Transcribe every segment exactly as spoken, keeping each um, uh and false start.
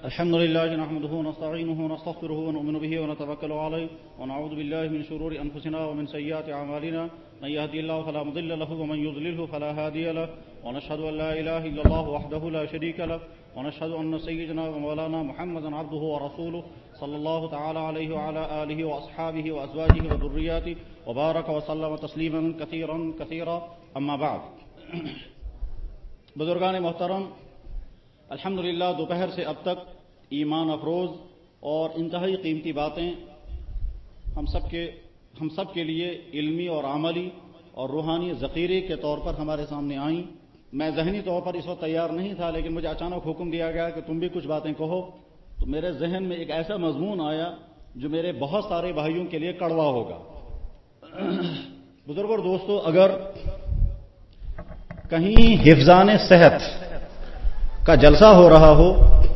الحمد لله نحمده ونستعينه ونستغفره ونؤمن به ونتوكل عليه ونعوذ بالله من شرور أنفسنا ومن سيئات أعمالنا من يهدي الله فلا مضل له ومن يضلله فلا هادي له ونشهد أن لا إله إلا الله وحده لا شريك له ونشهد أن سيدنا ومولانا محمدا عبده ورسوله صلى الله تعالى عليه وعلى آله وأصحابه وأزواجه وذرياته وبارك وسلم تسليما كثيرا كثيرا أما بعد. بزرگان محترم، الحمدللہ دوپہر سے اب تک ایمان افروز اور انتہائی قیمتی باتیں ہم سب کے ہم سب کے لیے علمی اور عملی اور روحانی ذخیرے کے طور پر ہمارے سامنے آئیں. میں ذہنی طور پر اس وقت تیار نہیں تھا، لیکن مجھے اچانک حکم دیا گیا کہ تم بھی کچھ باتیں کہو، تو میرے ذہن میں ایک ایسا مضمون آیا جو میرے بہت سارے بھائیوں کے لیے کڑوا ہوگا. بزرگوں اور دوستو، اگر کہیں حفظان صحت کا جلسہ ہو رہا ہو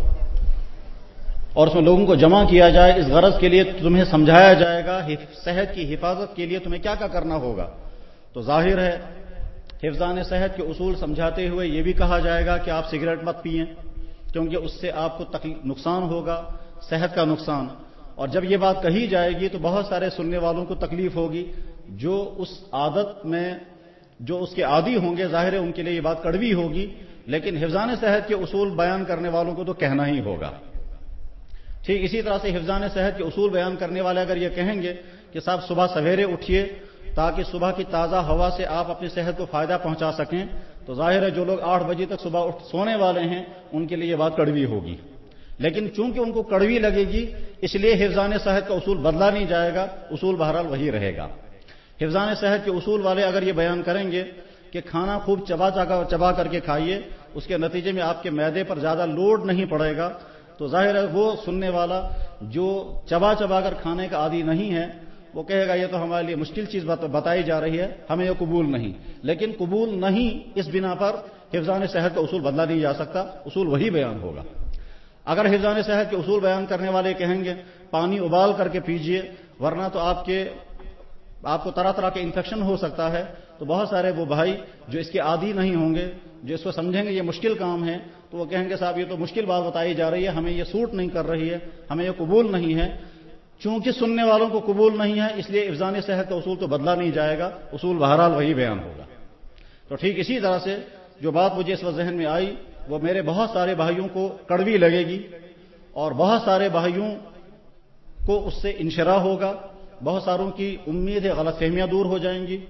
اور اس میں لوگوں کو جمع کیا جائے اس غرض کے لیے تمہیں سمجھایا جائے گا صحت کی حفاظت کے لیے تمہیں کیا کیا کرنا ہوگا، تو ظاہر ہے حفظان صحت کے اصول سمجھاتے ہوئے یہ بھی کہا جائے گا کہ آپ سگریٹ مت پئیں کیونکہ اس سے آپ کو نقصان ہوگا، صحت کا نقصان. اور جب یہ بات کہی جائے گی تو بہت سارے سننے والوں کو تکلیف ہوگی جو اس عادت میں جو اس کے عادی ہوں گے. ظاہر ہے ان کے لیے یہ بات کڑوی ہوگی، لیکن حفظان صحت کے اصول بیان کرنے والوں کو تو کہنا ہی ہوگا. ٹھیک اسی طرح سے حفظان صحت کے اصول بیان کرنے والے اگر یہ کہیں گے کہ صاحب صبح سویرے اٹھیے تاکہ صبح کی تازہ ہوا سے آپ اپنی صحت کو فائدہ پہنچا سکیں، تو ظاہر ہے جو لوگ آٹھ بجے تک صبح اٹھ سونے والے ہیں ان کے لیے یہ بات کڑوی ہوگی. لیکن چونکہ ان کو کڑوی لگے گی اس لیے حفظان صحت کا اصول بدلا نہیں جائے گا، اصول بہرحال وہی رہے گا. حفظان صحت کے اصول والے اگر یہ بیان کریں گے کہ کھانا خوب چبا چبا کر کے کھائیے، اس کے نتیجے میں آپ کے معدے پر زیادہ لوڈ نہیں پڑے گا، تو ظاہر ہے وہ سننے والا جو چبا چبا کر کھانے کا عادی نہیں ہے وہ کہے گا یہ تو ہمارے لیے مشکل چیز بتائی جا رہی ہے، ہمیں یہ قبول نہیں. لیکن قبول نہیں اس بنا پر حفظان صحت کا اصول بدلا نہیں جا سکتا، اصول وہی بیان ہوگا. اگر حفظان صحت کے اصول بیان کرنے والے کہیں گے پانی ابال کر کے پیجئے ورنہ تو آپ کے آپ کو طرح طرح کے انفیکشن ہو سکتا ہے، تو بہت سارے وہ بھائی جو اس کے عادی نہیں ہوں گے، جو اس کو سمجھیں گے یہ مشکل کام ہے، تو وہ کہیں گے صاحب یہ تو مشکل بات بتائی جا رہی ہے، ہمیں یہ سوٹ نہیں کر رہی ہے، ہمیں یہ قبول نہیں ہے. چونکہ سننے والوں کو قبول نہیں ہے اس لیے حفظان صحت کا اصول تو بدلا نہیں جائے گا، اصول بہرحال وہی بیان ہوگا. تو ٹھیک اسی طرح سے جو بات مجھے اس وقت ذہن میں آئی وہ میرے بہت سارے بھائیوں کو کڑوی لگے گی اور بہت سارے بھائیوں کو اس سے انشراح ہوگا، بہت ساروں کی امید ہے غلط فہمیاں دور ہو جائیں گی.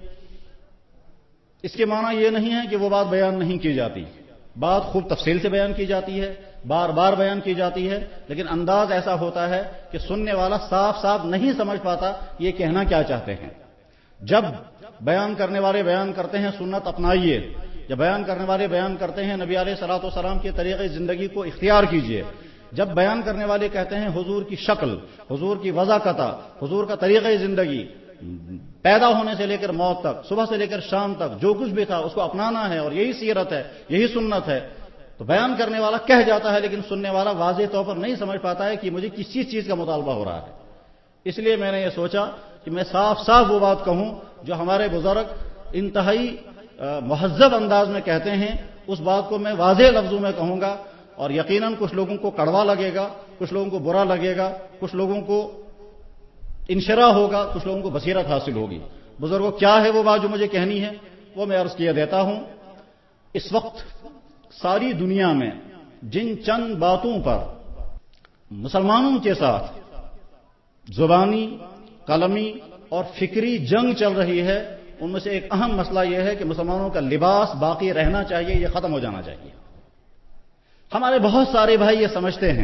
اس کے معنی یہ نہیں ہے کہ وہ بات بیان نہیں کی جاتی، بات خوب تفصیل سے بیان کی جاتی ہے، بار بار بیان کی جاتی ہے، لیکن انداز ایسا ہوتا ہے کہ سننے والا صاف صاف نہیں سمجھ پاتا یہ کہنا کیا چاہتے ہیں. جب بیان کرنے والے بیان کرتے ہیں سنت اپنائیے، جب بیان کرنے والے بیان کرتے ہیں نبی علیہ الصلوۃ والسلام کے طریقے زندگی کو اختیار کیجیے، جب بیان کرنے والے کہتے ہیں حضور کی شکل، حضور کی وضاحت، حضور کا طریقہ زندگی پیدا ہونے سے لے کر موت تک، صبح سے لے کر شام تک جو کچھ بھی تھا اس کو اپنانا ہے اور یہی سیرت ہے، یہی سنت ہے، تو بیان کرنے والا کہہ جاتا ہے لیکن سننے والا واضح طور پر نہیں سمجھ پاتا ہے کہ مجھے کس چیز چیز کا مطالبہ ہو رہا ہے. اس لیے میں نے یہ سوچا کہ میں صاف صاف وہ بات کہوں جو ہمارے بزرگ انتہائی مہذب انداز میں کہتے ہیں، اس بات کو میں واضح لفظوں میں کہوں گا اور یقیناً کچھ لوگوں کو کڑوا لگے گا، کچھ لوگوں کو برا لگے گا، کچھ لوگوں کو انشراح ہوگا، کچھ لوگوں کو بصیرت حاصل ہوگی. بزرگوں کیا ہے وہ بات جو مجھے کہنی ہے وہ میں عرض کیا دیتا ہوں. اس وقت ساری دنیا میں جن چند باتوں پر مسلمانوں کے ساتھ زبانی، قلمی اور فکری جنگ چل رہی ہے ان میں سے ایک اہم مسئلہ یہ ہے کہ مسلمانوں کا لباس باقی رہنا چاہیے، یہ ختم ہو جانا چاہیے. ہمارے بہت سارے بھائی یہ سمجھتے ہیں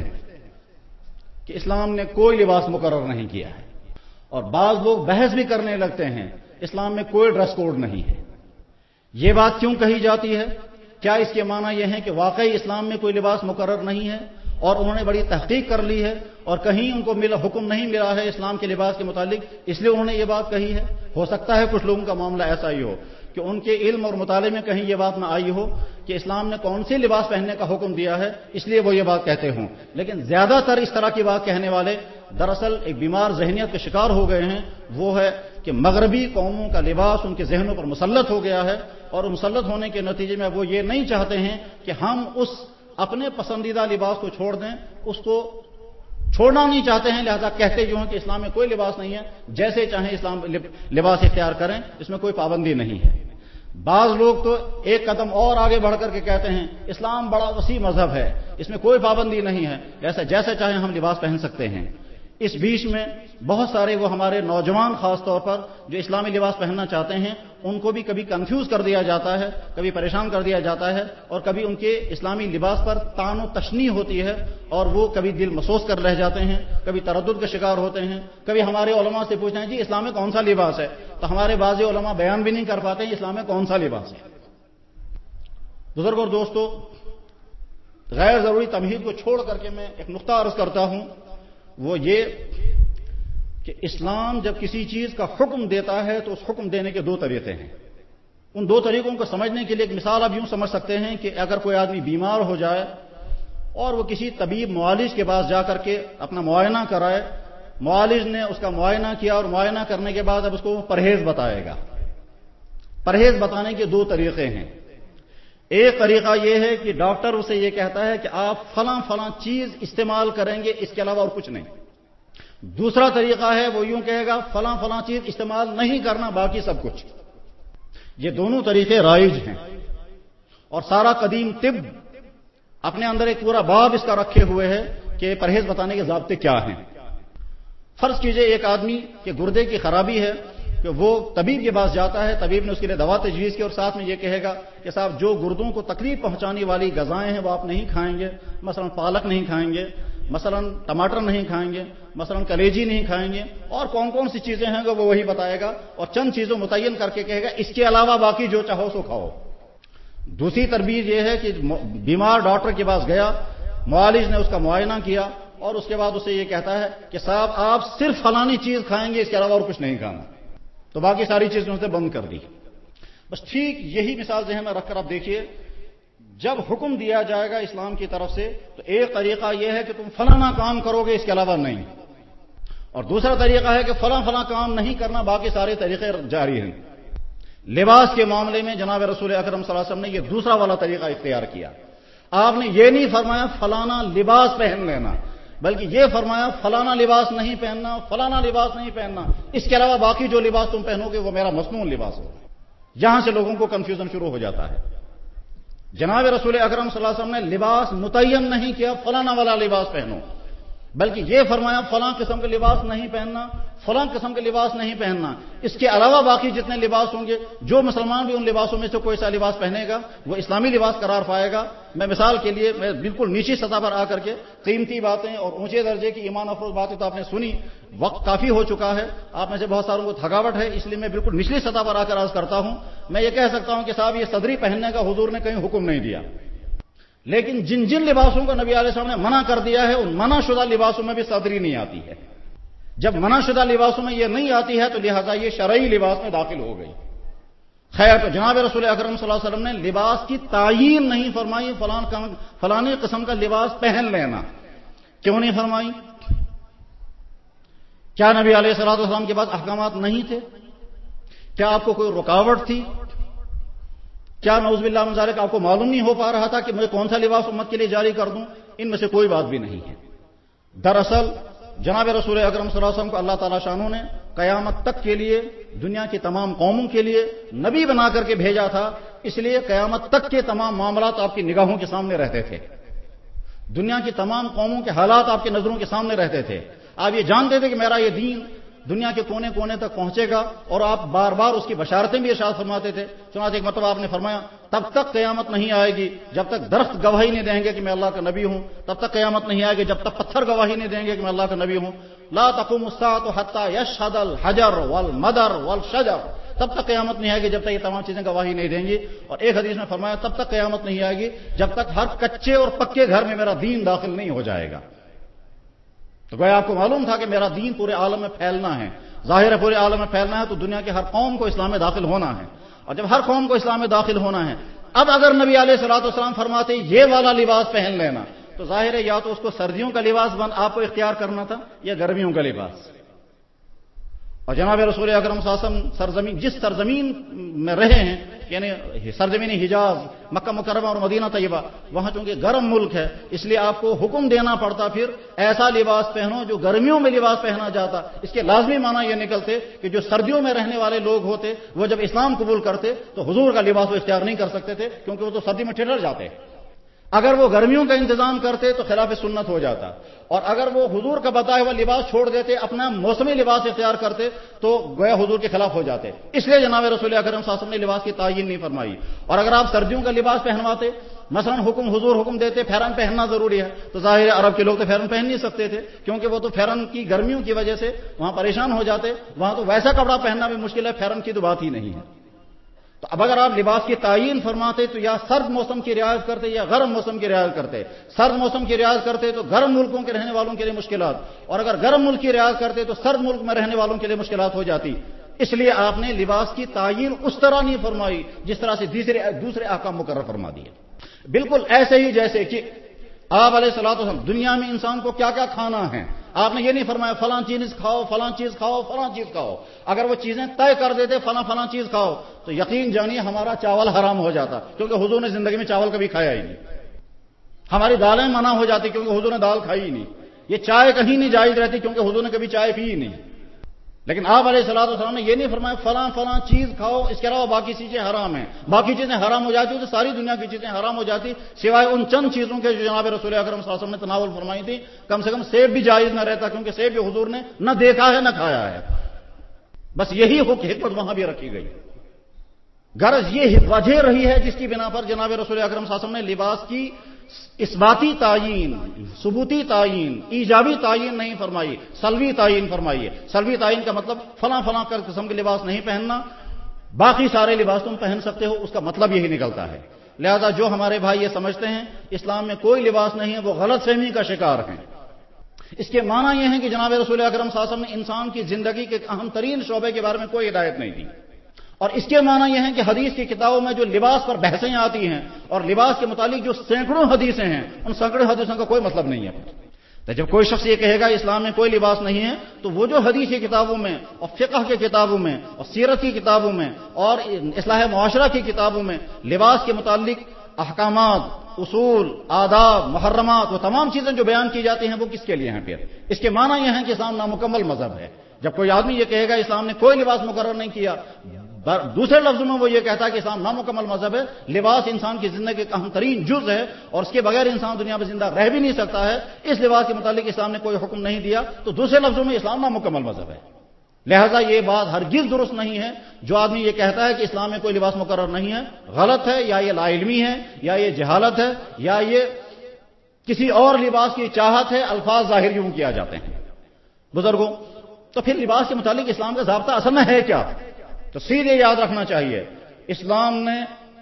کہ اسلام نے کوئی لباس مقرر نہیں کیا ہے، اور بعض لوگ بحث بھی کرنے لگتے ہیں اسلام میں کوئی ڈریس کوڈ نہیں ہے. یہ بات کیوں کہی جاتی ہے؟ کیا اس کے معنی یہ ہے کہ واقعی اسلام میں کوئی لباس مقرر نہیں ہے اور انہوں نے بڑی تحقیق کر لی ہے اور کہیں ان کو ملا حکم نہیں ملا ہے اسلام کے لباس کے متعلق اس لیے انہوں نے یہ بات کہی ہے؟ ہو سکتا ہے کچھ لوگوں کا معاملہ ایسا ہی ہو کہ ان کے علم اور مطالعے میں کہیں یہ بات نہ آئی ہو کہ اسلام نے کون سے لباس پہننے کا حکم دیا ہے اس لیے وہ یہ بات کہتے ہوں. لیکن زیادہ تر اس طرح کی بات کہنے والے دراصل ایک بیمار ذہنیت کے شکار ہو گئے ہیں، وہ ہے کہ مغربی قوموں کا لباس ان کے ذہنوں پر مسلط ہو گیا ہے اور مسلط ہونے کے نتیجے میں وہ یہ نہیں چاہتے ہیں کہ ہم اس اپنے پسندیدہ لباس کو چھوڑ دیں، اس کو چھوڑنا نہیں چاہتے ہیں، لہذا کہتے جو ہیں کہ اسلام میں کوئی لباس نہیں ہے، جیسے چاہیں اسلام لباس اختیار کریں، اس میں کوئی پابندی نہیں ہے۔ بعض لوگ تو ایک قدم اور آگے بڑھ کر کے کہتے ہیں اسلام بڑا وسیع مذہب ہے، اس میں کوئی پابندی نہیں ہے، جیسے جیسے چاہیں ہم لباس پہن سکتے ہیں۔ اس بیچ میں بہت سارے وہ ہمارے نوجوان خاص طور پر جو اسلامی لباس پہننا چاہتے ہیں، ان کو بھی کبھی کنفیوز کر دیا جاتا ہے، کبھی پریشان کر دیا جاتا ہے، اور کبھی ان کے اسلامی لباس پر طعن و تشنیع ہوتی ہے، اور وہ کبھی دل محسوس کر رہ جاتے ہیں، کبھی تردد کا شکار ہوتے ہیں۔ کبھی ہمارے علماء سے پوچھتے ہیں جی اسلام میں کون سا لباس ہے، تو ہمارے بعض علماء بیان بھی نہیں کر پاتے اسلام میں کون سا لباس ہے۔ بزرگ اور دوستو، غیر ضروری تمہید کو چھوڑ کر کے میں ایک نقطہ عرض کرتا ہوں، وہ یہ کہ اسلام جب کسی چیز کا حکم دیتا ہے تو اس حکم دینے کے دو طریقے ہیں۔ ان دو طریقوں کو سمجھنے کے لیے ایک مثال آپ یوں سمجھ سکتے ہیں کہ اگر کوئی آدمی بیمار ہو جائے اور وہ کسی طبیب معالج کے پاس جا کر کے اپنا معائنہ کرائے، معالج نے اس کا معائنہ کیا اور معائنہ کرنے کے بعد اب اس کو پرہیز بتائے گا۔ پرہیز بتانے کے دو طریقے ہیں۔ ایک طریقہ یہ ہے کہ ڈاکٹر اسے یہ کہتا ہے کہ آپ فلاں فلاں چیز استعمال کریں گے، اس کے علاوہ اور کچھ نہیں۔ دوسرا طریقہ ہے وہ یوں کہے گا فلاں فلاں چیز استعمال نہیں کرنا، باقی سب کچھ۔ یہ دونوں طریقے رائج ہیں، اور سارا قدیم طب اپنے اندر ایک پورا باب اس کا رکھے ہوئے ہے کہ پرہیز بتانے کے ضابطے کیا ہیں۔ فرض کیجئے ایک آدمی کے گردے کی خرابی ہے کہ وہ طبیب کے پاس جاتا ہے، طبیب نے اس کے لیے دوا تجویز کی اور ساتھ میں یہ کہے گا کہ صاحب جو گردوں کو تکلیف پہنچانے والی غذائیں ہیں وہ آپ نہیں کھائیں گے، مثلا پالک نہیں کھائیں گے، مثلا ٹماٹر نہیں کھائیں گے، مثلا کلیجی نہیں کھائیں گے، اور کون کون سی چیزیں ہیں وہ وہی بتائے گا، اور چند چیزوں متعین کر کے کہے گا اس کے علاوہ باقی جو چاہو سو کھاؤ۔ دوسری تربیت یہ ہے کہ بیمار ڈاکٹر کے پاس گیا، معالج نے اس کا معائنہ کیا اور اس کے بعد اسے یہ کہتا ہے کہ صاحب آپ صرف فلانی چیز کھائیں گے، اس کے علاوہ اور کچھ نہیں کھانا، تو باقی ساری چیزیں اسے بند کر دی۔ بس ٹھیک یہی مثال ذہن میں رکھ کر آپ دیکھیے، جب حکم دیا جائے گا اسلام کی طرف سے تو ایک طریقہ یہ ہے کہ تم فلانا کام کرو گے، اس کے علاوہ نہیں، اور دوسرا طریقہ ہے کہ فلاں فلاں کام نہیں کرنا، باقی سارے طریقے جاری ہیں۔ لباس کے معاملے میں جناب رسول اکرم صلی اللہ علیہ وسلم نے یہ دوسرا والا طریقہ اختیار کیا۔ آپ نے یہ نہیں فرمایا فلانا لباس پہن لینا، بلکہ یہ فرمایا فلانا لباس نہیں پہننا، فلانا لباس نہیں پہننا، اس کے علاوہ باقی جو لباس تم پہنو گے وہ میرا مصنون لباس ہوگا۔ یہاں سے لوگوں کو کنفیوژن شروع ہو جاتا ہے۔ جناب رسول اکرم صلی اللہ علیہ وسلم نے لباس متعین نہیں کیا فلانا والا لباس پہنو، بلکہ یہ فرمایا فلاں قسم کے لباس نہیں پہننا، فلاں قسم کے لباس نہیں پہننا، اس کے علاوہ باقی جتنے لباس ہوں گے، جو مسلمان بھی ان لباسوں میں سے کوئی سا لباس پہنے گا وہ اسلامی لباس قرار پائے گا۔ میں مثال کے لیے میں بالکل نیچی سطح پر آ کر کے قیمتی باتیں اور اونچے درجے کی ایمان افروز باتیں تو آپ نے سنی، وقت کافی ہو چکا ہے، آپ میں سے بہت ساروں کو تھکاوٹ ہے، اس لیے میں بالکل نچلی سطح پر آ کر عرض کرتا ہوں۔ میں یہ کہہ سکتا ہوں کہ صاحب یہ صدری پہننے کا حضور نے کہیں حکم نہیں دیا، لیکن جن جن لباسوں کو نبی علیہ السلام نے منع کر دیا ہے ان منع شدہ لباسوں میں بھی صدری نہیں آتی ہے۔ جب منع شدہ لباسوں میں یہ نہیں آتی ہے تو لہذا یہ شرعی لباس میں داخل ہو گئی۔ خیر، تو جناب رسول اکرم صلی اللہ علیہ وسلم نے لباس کی تعیین نہیں فرمائی فلان فلانی قسم کا لباس پہن لینا، کیوں نہیں فرمائی؟ کیا نبی علیہ الصلوۃ والسلام کے پاس احکامات نہیں تھے؟ کیا آپ کو کوئی رکاوٹ تھی؟ کیا نعوذ باللہ من ذالک آپ کو معلوم نہیں ہو پا رہا تھا کہ میں کون سا لباس امت کے لیے جاری کر دوں؟ ان میں سے کوئی بات بھی نہیں ہے۔ دراصل جناب رسول اکرم صلی اللہ علیہ وسلم کو اللہ تعالیٰ شانوں نے قیامت تک کے لیے دنیا کی تمام قوموں کے لیے نبی بنا کر کے بھیجا تھا، اس لیے قیامت تک کے تمام معاملات آپ کی نگاہوں کے سامنے رہتے تھے، دنیا کی تمام قوموں کے حالات آپ کی نظروں کے سامنے رہتے تھے۔ آپ یہ جانتے تھے کہ میرا یہ دین دنیا کے کونے کونے تک پہنچے گا، اور آپ بار بار اس کی بشارتیں بھی ارشاد فرماتے تھے۔ چنانچہ ایک مرتبہ آپ نے فرمایا تب تک قیامت نہیں آئے گی جب تک درخت گواہی نہیں دیں گے کہ میں اللہ کا نبی ہوں، تب تک قیامت نہیں آئے گی جب تک پتھر گواہی نہیں دیں گے کہ میں اللہ کا نبی ہوں۔ لا تقوم الساعة حتى يشهد الحجر والمدر والشجر، تب تک قیامت نہیں آئے گی جب تک یہ تمام چیزیں گواہی نہیں دیں گی۔ اور ایک حدیث میں فرمایا تب تک قیامت نہیں آئے گی جب تک ہر کچے اور پکے گھر میں میرا دین داخل نہیں ہو جائے گا۔ تو گویا آپ کو معلوم تھا کہ میرا دین پورے عالم میں پھیلنا ہے، ظاہر ہے پورے عالم میں پھیلنا ہے تو دنیا کے ہر قوم کو اسلام میں داخل ہونا ہے، اور جب ہر قوم کو اسلام میں داخل ہونا ہے، اب اگر نبی علیہ الصلوۃ والسلام فرماتے یہ والا لباس پہن لینا تو ظاہر ہے یا تو اس کو سردیوں کا لباس بن آپ کو اختیار کرنا تھا یا گرمیوں کا لباس، اور جناب رسول اکرم صلی اللہ علیہ وسلم سرزمین جس سرزمین میں رہے ہیں یعنی سرزمین حجاز، مکہ مکرمہ اور مدینہ طیبہ، وہاں چونکہ گرم ملک ہے اس لیے آپ کو حکم دینا پڑتا پھر ایسا لباس پہنو جو گرمیوں میں لباس پہنا جاتا۔ اس کے لازمی معنی یہ نکلتے کہ جو سردیوں میں رہنے والے لوگ ہوتے وہ جب اسلام قبول کرتے تو حضور کا لباس وہ اختیار نہیں کر سکتے تھے، کیونکہ وہ تو سردی میں ٹھنڈر جاتے۔ اگر وہ گرمیوں کا انتظام کرتے تو خلاف سنت ہو جاتا، اور اگر وہ حضور کا بتایا ہوا لباس چھوڑ دیتے، اپنا موسمی لباس اختیار کرتے تو گویا حضور کے خلاف ہو جاتے۔ اس لیے جناب رسول اکرم صلی اللہ علیہ وسلم نے لباس کی تعین نہیں فرمائی۔ اور اگر آپ سردیوں کا لباس پہنواتے، مثلا حکم حضور حکم دیتے فیرن پہننا ضروری ہے، تو ظاہر عرب کے لوگ تو فیرن پہن نہیں سکتے تھے، کیونکہ وہ تو فیرن کی گرمیوں کی وجہ سے وہاں پریشان ہو جاتے، وہاں تو ویسا کپڑا پہننا بھی مشکل ہے، فیرن کی تو بات ہی نہیں ہے۔ تو اب اگر آپ لباس کی تعین فرماتے تو یا سرد موسم کی رعایت کرتے یا گرم موسم کی رعایت کرتے۔ سرد موسم کی رعایت کرتے تو گرم ملکوں کے رہنے والوں کے لیے مشکلات، اور اگر گرم ملک کی رعایت کرتے تو سرد ملک میں رہنے والوں کے لیے مشکلات ہو جاتی۔ اس لیے آپ نے لباس کی تعین اس طرح نہیں فرمائی جس طرح سے دوسرے دوسرے احکام مقرر فرما دیے۔ بالکل ایسے ہی جیسے کہ آپ علیہ الصلوۃ والسلام دنیا میں انسان کو کیا کیا کھانا ہے، آپ نے یہ نہیں فرمایا فلاں چیز کھاؤ فلاں چیز کھاؤ فلاں چیز کھاؤ۔ اگر وہ چیزیں طے کر دیتے فلاں فلاں چیز کھاؤ تو یقین جانیے ہمارا چاول حرام ہو جاتا، کیونکہ حضور نے زندگی میں چاول کبھی کھایا ہی نہیں۔ ہماری دالیں منع ہو جاتی کیونکہ حضور نے دال کھائی ہی نہیں۔ یہ چائے کہیں نہیں جائز رہتی کیونکہ حضور نے کبھی چائے پی ہی نہیں۔ لیکن آپ علیہ الصلوۃ والسلام نے یہ نہیں فرمایا فلاں فلاں چیز کھاؤ، اس کے علاوہ باقی چیزیں حرام ہیں۔ باقی چیزیں حرام ہو جاتی تو ساری دنیا کی چیزیں حرام ہو جاتی، سوائے ان چند چیزوں کے جو جناب رسول اکرم صلی اللہ علیہ وسلم نے تناول فرمائی تھی۔ کم سے کم سیب بھی جائز نہ رہتا، کیونکہ سیب بھی حضور نے نہ دیکھا ہے نہ کھایا ہے۔ بس یہی حکمت وہاں بھی رکھی گئی۔ غرض یہ وجہ رہی ہے جس کی بنا پر جناب رسول اکرم صلی اللہ علیہ وسلم نے لباس کی اثباتی تعین، ثبوتی تعین، ایجابی تعین نہیں فرمائی، سلبی تعین فرمائی ہے۔ سلبی تعین کا مطلب فلاں فلاں قسم کے لباس نہیں پہننا، باقی سارے لباس تم پہن سکتے ہو، اس کا مطلب یہی نکلتا ہے۔ لہذا جو ہمارے بھائی یہ سمجھتے ہیں اسلام میں کوئی لباس نہیں ہے وہ غلط فہمی کا شکار ہیں۔ اس کے معنی یہ ہے کہ جناب رسول اکرم صلی اللہ علیہ وسلم نے انسان کی زندگی کے اہم ترین شعبے کے بارے میں کوئی ہدایت نہیں دی، اور اس کے معنی یہ ہے کہ حدیث کی کتابوں میں جو لباس پر بحثیں آتی ہیں اور لباس کے متعلق جو سینکڑوں حدیثیں ہیں ان سینکڑوں حدیثوں کا کوئی مطلب نہیں ہے۔ تو جب کوئی شخص یہ کہے گا اسلام میں کوئی لباس نہیں ہے تو وہ جو حدیث کی کتابوں میں اور فقہ کی کتابوں میں اور سیرت کی کتابوں میں اور اصلاح معاشرہ کی کتابوں میں لباس کے متعلق احکامات، اصول، آداب، محرمات، وہ تمام چیزیں جو بیان کی جاتی ہیں وہ کس کے لیے ہیں؟ پھر اس کے معنی یہ ہے کہ اسلام نامکمل مذہب ہے۔ جب کوئی آدمی یہ کہے گا اسلام نے کوئی لباس مقرر نہیں کیا، دوسرے لفظوں میں وہ یہ کہتا ہے کہ اسلام نامکمل مذہب ہے، لباس انسان کی زندگی کا اہم ترین جز ہے اور اس کے بغیر انسان دنیا میں زندہ رہ بھی نہیں سکتا ہے، اس لباس کے متعلق اسلام نے کوئی حکم نہیں دیا، تو دوسرے لفظوں میں اسلام نامکمل مذہب ہے۔ لہذا یہ بات ہرگز درست نہیں ہے۔ جو آدمی یہ کہتا ہے کہ اسلام میں کوئی لباس مقرر نہیں ہے، غلط ہے، یا یہ لا علمی ہے، یا یہ جہالت ہے، یا یہ کسی اور لباس کی چاہت ہے، الفاظ ظاہر یوں کیا جاتے ہیں۔ بزرگوں، تو پھر لباس کے متعلق اسلام کا ضابطہ اصل میں ہے کیا؟ تو سیدھے یاد رکھنا چاہیے اسلام نے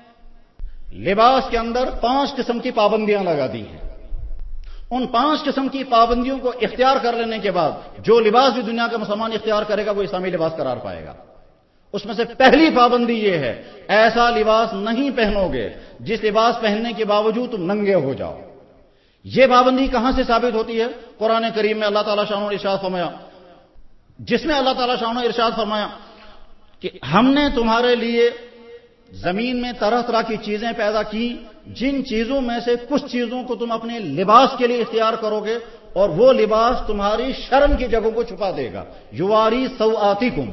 لباس کے اندر پانچ قسم کی پابندیاں لگا دی ہیں۔ ان پانچ قسم کی پابندیوں کو اختیار کر لینے کے بعد جو لباس بھی دنیا کا مسلمان اختیار کرے گا وہ اسلامی لباس قرار پائے گا۔ اس میں سے پہلی پابندی یہ ہے ایسا لباس نہیں پہنو گے جس لباس پہننے کے باوجود تم ننگے ہو جاؤ۔ یہ پابندی کہاں سے ثابت ہوتی ہے؟ قرآن کریم میں اللہ تعالیٰ شانہ نے ارشاد فرمایا، جس میں اللہ تعالیٰ شانہ نے ارشاد فرمایا کہ ہم نے تمہارے لیے زمین میں طرح طرح کی چیزیں پیدا کی، جن چیزوں میں سے کچھ چیزوں کو تم اپنے لباس کے لیے اختیار کرو گے اور وہ لباس تمہاری شرم کی جگہوں کو چھپا دے گا۔ یواری سوآتکم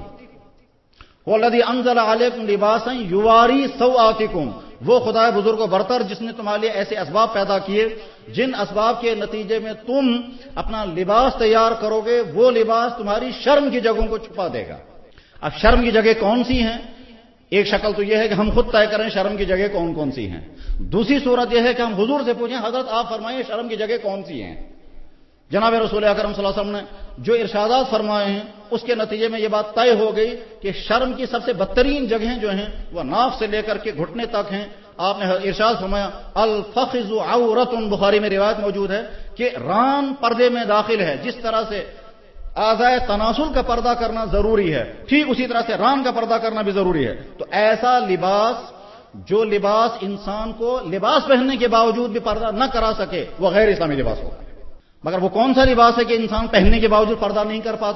والذی انزل علیکم لباسا یواری سوآتکم، وہ خدا بزرگ و برتر جس نے تمہارے لیے ایسے اسباب پیدا کیے جن اسباب کے نتیجے میں تم اپنا لباس تیار کرو گے، وہ لباس تمہاری شرم کی جگہوں کو چھپا دے گا۔ اب شرم کی جگہ کون سی ہیں؟ ایک شکل تو یہ ہے کہ ہم خود طے کریں شرم کی جگہ کون کون سی ہیں۔ دوسری صورت یہ ہے کہ ہم حضور سے پوچھیں حضرت آپ فرمائیں شرم کی جگہ کون سی ہیں۔ جناب رسول اکرم صلی اللہ علیہ وسلم نے جو ارشادات فرمائے ہیں اس کے نتیجے میں یہ بات طے ہو گئی کہ شرم کی سب سے بدترین جگہیں جو ہیں وہ ناف سے لے کر کے گھٹنے تک ہیں۔ آپ نے ارشاد فرمایا الفخذ عورت، بخاری میں روایت موجود ہے کہ ران پردے میں داخل ہے۔ جس طرح سے اعضائے تناسل کا پردہ کرنا ضروری ہے ٹھیک اسی طرح سے ران کا پردہ کرنا بھی ضروری ہے۔ تو ایسا لباس جو لباس انسان کو لباس پہننے کے باوجود بھی پردہ نہ کرا سکے وہ غیر اسلامی لباس ہوگا۔ مگر وہ کون سا لباس ہے کہ انسان پہننے کے باوجود پردہ نہیں کر پاتا؟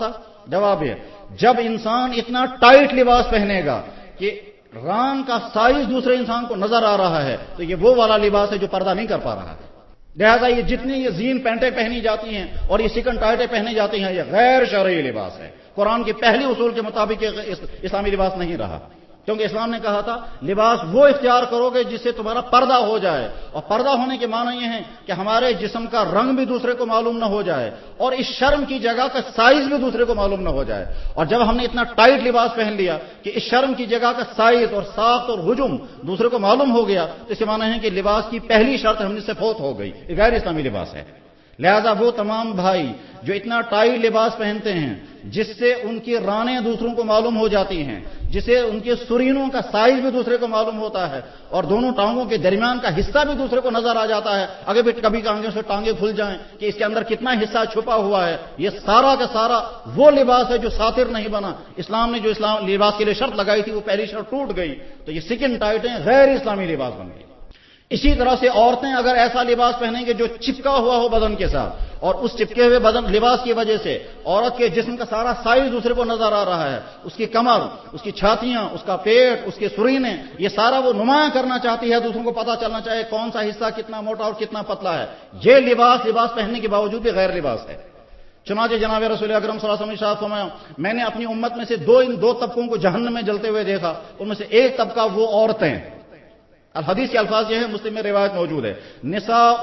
جواب ہے جب انسان اتنا ٹائٹ لباس پہنے گا کہ ران کا سائز دوسرے انسان کو نظر آ رہا ہے تو یہ وہ والا لباس ہے جو پردہ نہیں کر پا رہا ہے. لہذا یہ جتنی یہ زین پینٹیں پہنی جاتی ہیں اور یہ سکن ٹائٹیں پہنی جاتی ہیں یہ غیر شرعی لباس ہے. قرآن کے پہلے اصول کے مطابق یہ اسلامی لباس نہیں رہا، کیونکہ اسلام نے کہا تھا لباس وہ اختیار کرو گے جس سے تمہارا پردہ ہو جائے، اور پردہ ہونے کے معنی یہ ہے کہ ہمارے جسم کا رنگ بھی دوسرے کو معلوم نہ ہو جائے اور اس شرم کی جگہ کا سائز بھی دوسرے کو معلوم نہ ہو جائے. اور جب ہم نے اتنا ٹائٹ لباس پہن لیا کہ اس شرم کی جگہ کا سائز اور ساخت اور حجم دوسرے کو معلوم ہو گیا تو اس کے معنی ہے کہ لباس کی پہلی شرط ہم سے فوت ہو گئی، یہ غیر اسلامی لباس ہے. لہذا وہ تمام بھائی جو اتنا ٹائٹ لباس پہنتے ہیں جس سے ان کی رانیں دوسروں کو معلوم ہو جاتی ہیں، جسے ان کے سرینوں کا سائز بھی دوسرے کو معلوم ہوتا ہے اور دونوں ٹانگوں کے درمیان کا حصہ بھی دوسرے کو نظر آ جاتا ہے، اگر بھی کبھی ٹانگوں سے ٹانگیں کھل جائیں کہ اس کے اندر کتنا حصہ چھپا ہوا ہے، یہ سارا کا سارا وہ لباس ہے جو ساتر نہیں بنا. اسلام نے جو اسلام لباس کے لیے شرط لگائی تھی وہ پہلی شرط ٹوٹ گئی تو یہ سکن ٹائٹیں غیر اسلامی لباس بن گئی. اسی طرح سے عورتیں اگر ایسا لباس پہنیں گے جو چپکا ہوا ہو بدن کے ساتھ اور اس چپکے ہوئے بدن لباس کی وجہ سے عورت کے جسم کا سارا سائز دوسرے کو نظر آ رہا ہے، اس کی کمر، اس کی چھاتیاں، اس کا پیٹ، اس کے سرینے، یہ سارا وہ نمایاں کرنا چاہتی ہے، دوسروں کو پتا چلنا چاہے کون سا حصہ کتنا موٹا اور کتنا پتلا ہے، یہ لباس لباس پہننے کے باوجود بھی غیر لباس ہے. چنانچہ جناب رسول اکرم صلی اللہ علیہ وسلم نے ارشاد فرمایا میں نے اپنی امت میں سے دو ان دو طبقوں کو جہنم میں جلتے ہوئے دیکھا، ان میں سے ایک طبقہ وہ عورتیں، الحدیث کے الفاظ یہ ہیں، مسلم میں روایت موجود ہے، نساء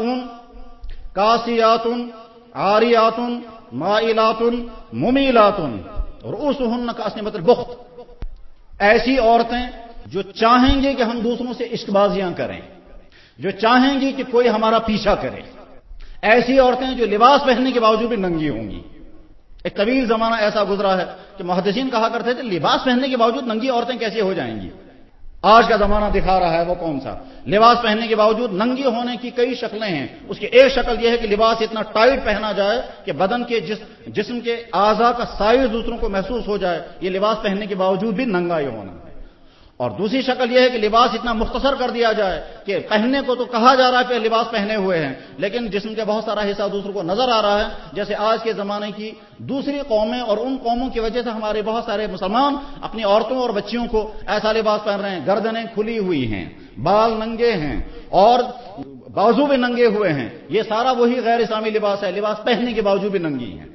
کاسیات عاریات مائلات ممیلات رؤوسہن کاسنمۃ البخت. ایسی عورتیں جو چاہیں گے کہ ہم دوسروں سے عشق بازیاں کریں، جو چاہیں گی کہ کوئی ہمارا پیچھا کرے، ایسی عورتیں جو لباس پہننے کے باوجود بھی ننگی ہوں گی. ایک طویل زمانہ ایسا گزرا ہے کہ محدثین کہا کرتے تھے لباس پہننے کے باوجود ننگی عورتیں کیسے ہو جائیں گی. آج کا زمانہ دکھا رہا ہے وہ کون سا. لباس پہننے کے باوجود ننگی ہونے کی کئی شکلیں ہیں. اس کی ایک شکل یہ ہے کہ لباس اتنا ٹائٹ پہنا جائے کہ بدن کے جس جسم کے اعضاء کا سائز دوسروں کو محسوس ہو جائے، یہ لباس پہننے کے باوجود بھی ننگا ہی ہونا ہے. اور دوسری شکل یہ ہے کہ لباس اتنا مختصر کر دیا جائے کہ پہننے کو تو کہا جا رہا ہے کہ لباس پہنے ہوئے ہیں لیکن جسم کا بہت سارا حصہ دوسروں کو نظر آ رہا ہے. جیسے آج کے زمانے کی دوسری قومیں اور ان قوموں کی وجہ سے ہمارے بہت سارے مسلمان اپنی عورتوں اور بچیوں کو ایسا لباس پہن رہے ہیں، گردنیں کھلی ہوئی ہیں، بال ننگے ہیں اور بازو بھی ننگے ہوئے ہیں. یہ سارا وہی غیر اسلامی لباس ہے، لباس پہننے کے باوجود بھی ننگی ہیں.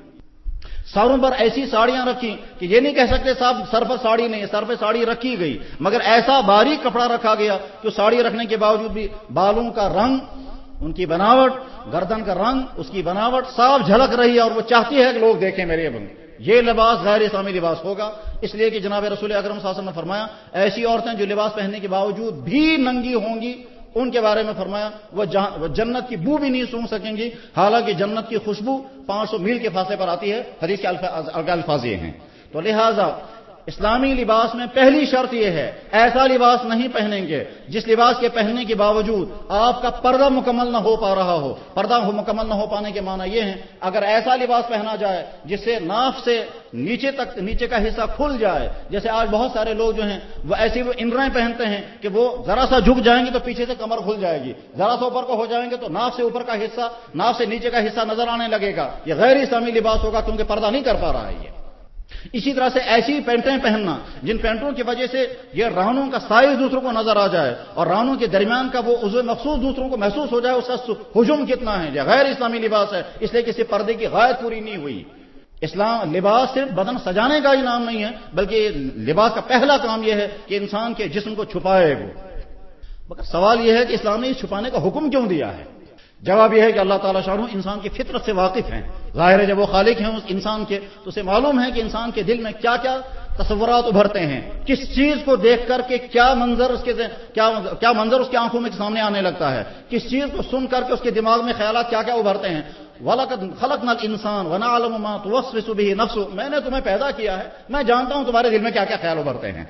سروں پر ایسی ساڑیاں رکھی کہ یہ نہیں کہہ سکتے صاحب سر پر ساڑی نہیں، سر پہ ساڑی رکھی گئی مگر ایسا باریک کپڑا رکھا گیا کہ ساڑی رکھنے کے باوجود بھی بالوں کا رنگ، ان کی بناوٹ، گردن کا رنگ، اس کی بناوٹ صاف جھلک رہی ہے اور وہ چاہتی ہے کہ لوگ دیکھیں میرے بن. یہ لباس غیر اسلامی لباس ہوگا. اس لیے کہ جناب رسول اکرم صلی اللہ علیہ وسلم نے فرمایا ایسی عورتیں جو لباس پہننے کے باوجود بھی ننگی ہوں گی ان کے بارے میں فرمایا وہ جنت کی بو بھی نہیں سونگھ سکیں گی، حالانکہ جنت کی خوشبو پانچ سو میل کے فاصلے پر آتی ہے. حدیث کے الفاظ یہ ہیں. تو لہذا اسلامی لباس میں پہلی شرط یہ ہے ایسا لباس نہیں پہنیں گے جس لباس کے پہننے کے باوجود آپ کا پردہ مکمل نہ ہو پا رہا ہو. پردہ مکمل نہ ہو پانے کے معنی یہ ہیں اگر ایسا لباس پہنا جائے جس سے ناف سے نیچے تک نیچے کا حصہ کھل جائے، جیسے آج بہت سارے لوگ جو ہیں وہ ایسی وہ انریں پہنتے ہیں کہ وہ ذرا سا جھک جائیں گے تو پیچھے سے کمر کھل جائے گی، ذرا سا اوپر کو ہو جائیں گے تو ناف سے اوپر کا حصہ ناف سے نیچے کا حصہ نظر آنے لگے گا. یہ غیر اسلامی لباس ہوگا کیونکہ پردہ نہیں کر پا رہا ہے. یہ اسی طرح سے ایسی پینٹیں پہننا جن پینٹوں کی وجہ سے یہ رانوں کا سائز دوسروں کو نظر آ جائے اور رانوں کے درمیان کا وہ عضو مخصوص دوسروں کو محسوس ہو جائے، اس کا حجم کتنا ہے، یہ غیر اسلامی لباس ہے. اس لیے کسی پردے کی غایت پوری نہیں ہوئی. اسلام لباس صرف بدن سجانے کا ہی نام نہیں ہے بلکہ لباس کا پہلا کام یہ ہے کہ انسان کے جسم کو چھپائے. وہ مگر سوال یہ ہے کہ اسلام نے اس چھپانے کا حکم کیوں دیا ہے؟ جواب یہ ہے کہ اللہ تعالیٰ شاہ انسان کی فطرت سے واقف ہیں. ظاہر ہے جب وہ خالق ہیں اس انسان کے تو اسے معلوم ہے کہ انسان کے دل میں کیا کیا تصورات ابھرتے ہیں، کس چیز کو دیکھ کر کے کیا منظر اس کے کیا کیا منظر اس کی آنکھوں میں سامنے آنے لگتا ہے، کس چیز کو سن کر کے اس کے دماغ میں خیالات کیا کیا ابھرتے ہیں. وَلَقَدْ خَلَقْنَا الْإِنسَانَ وَنَعْلَمُ مَا تُوَسْوِسُ بِهِ نَفْسُهُ. میں نے تمہیں پیدا کیا ہے، میں جانتا ہوں تمہارے دل میں کیا کیا خیال ابھرتے ہیں.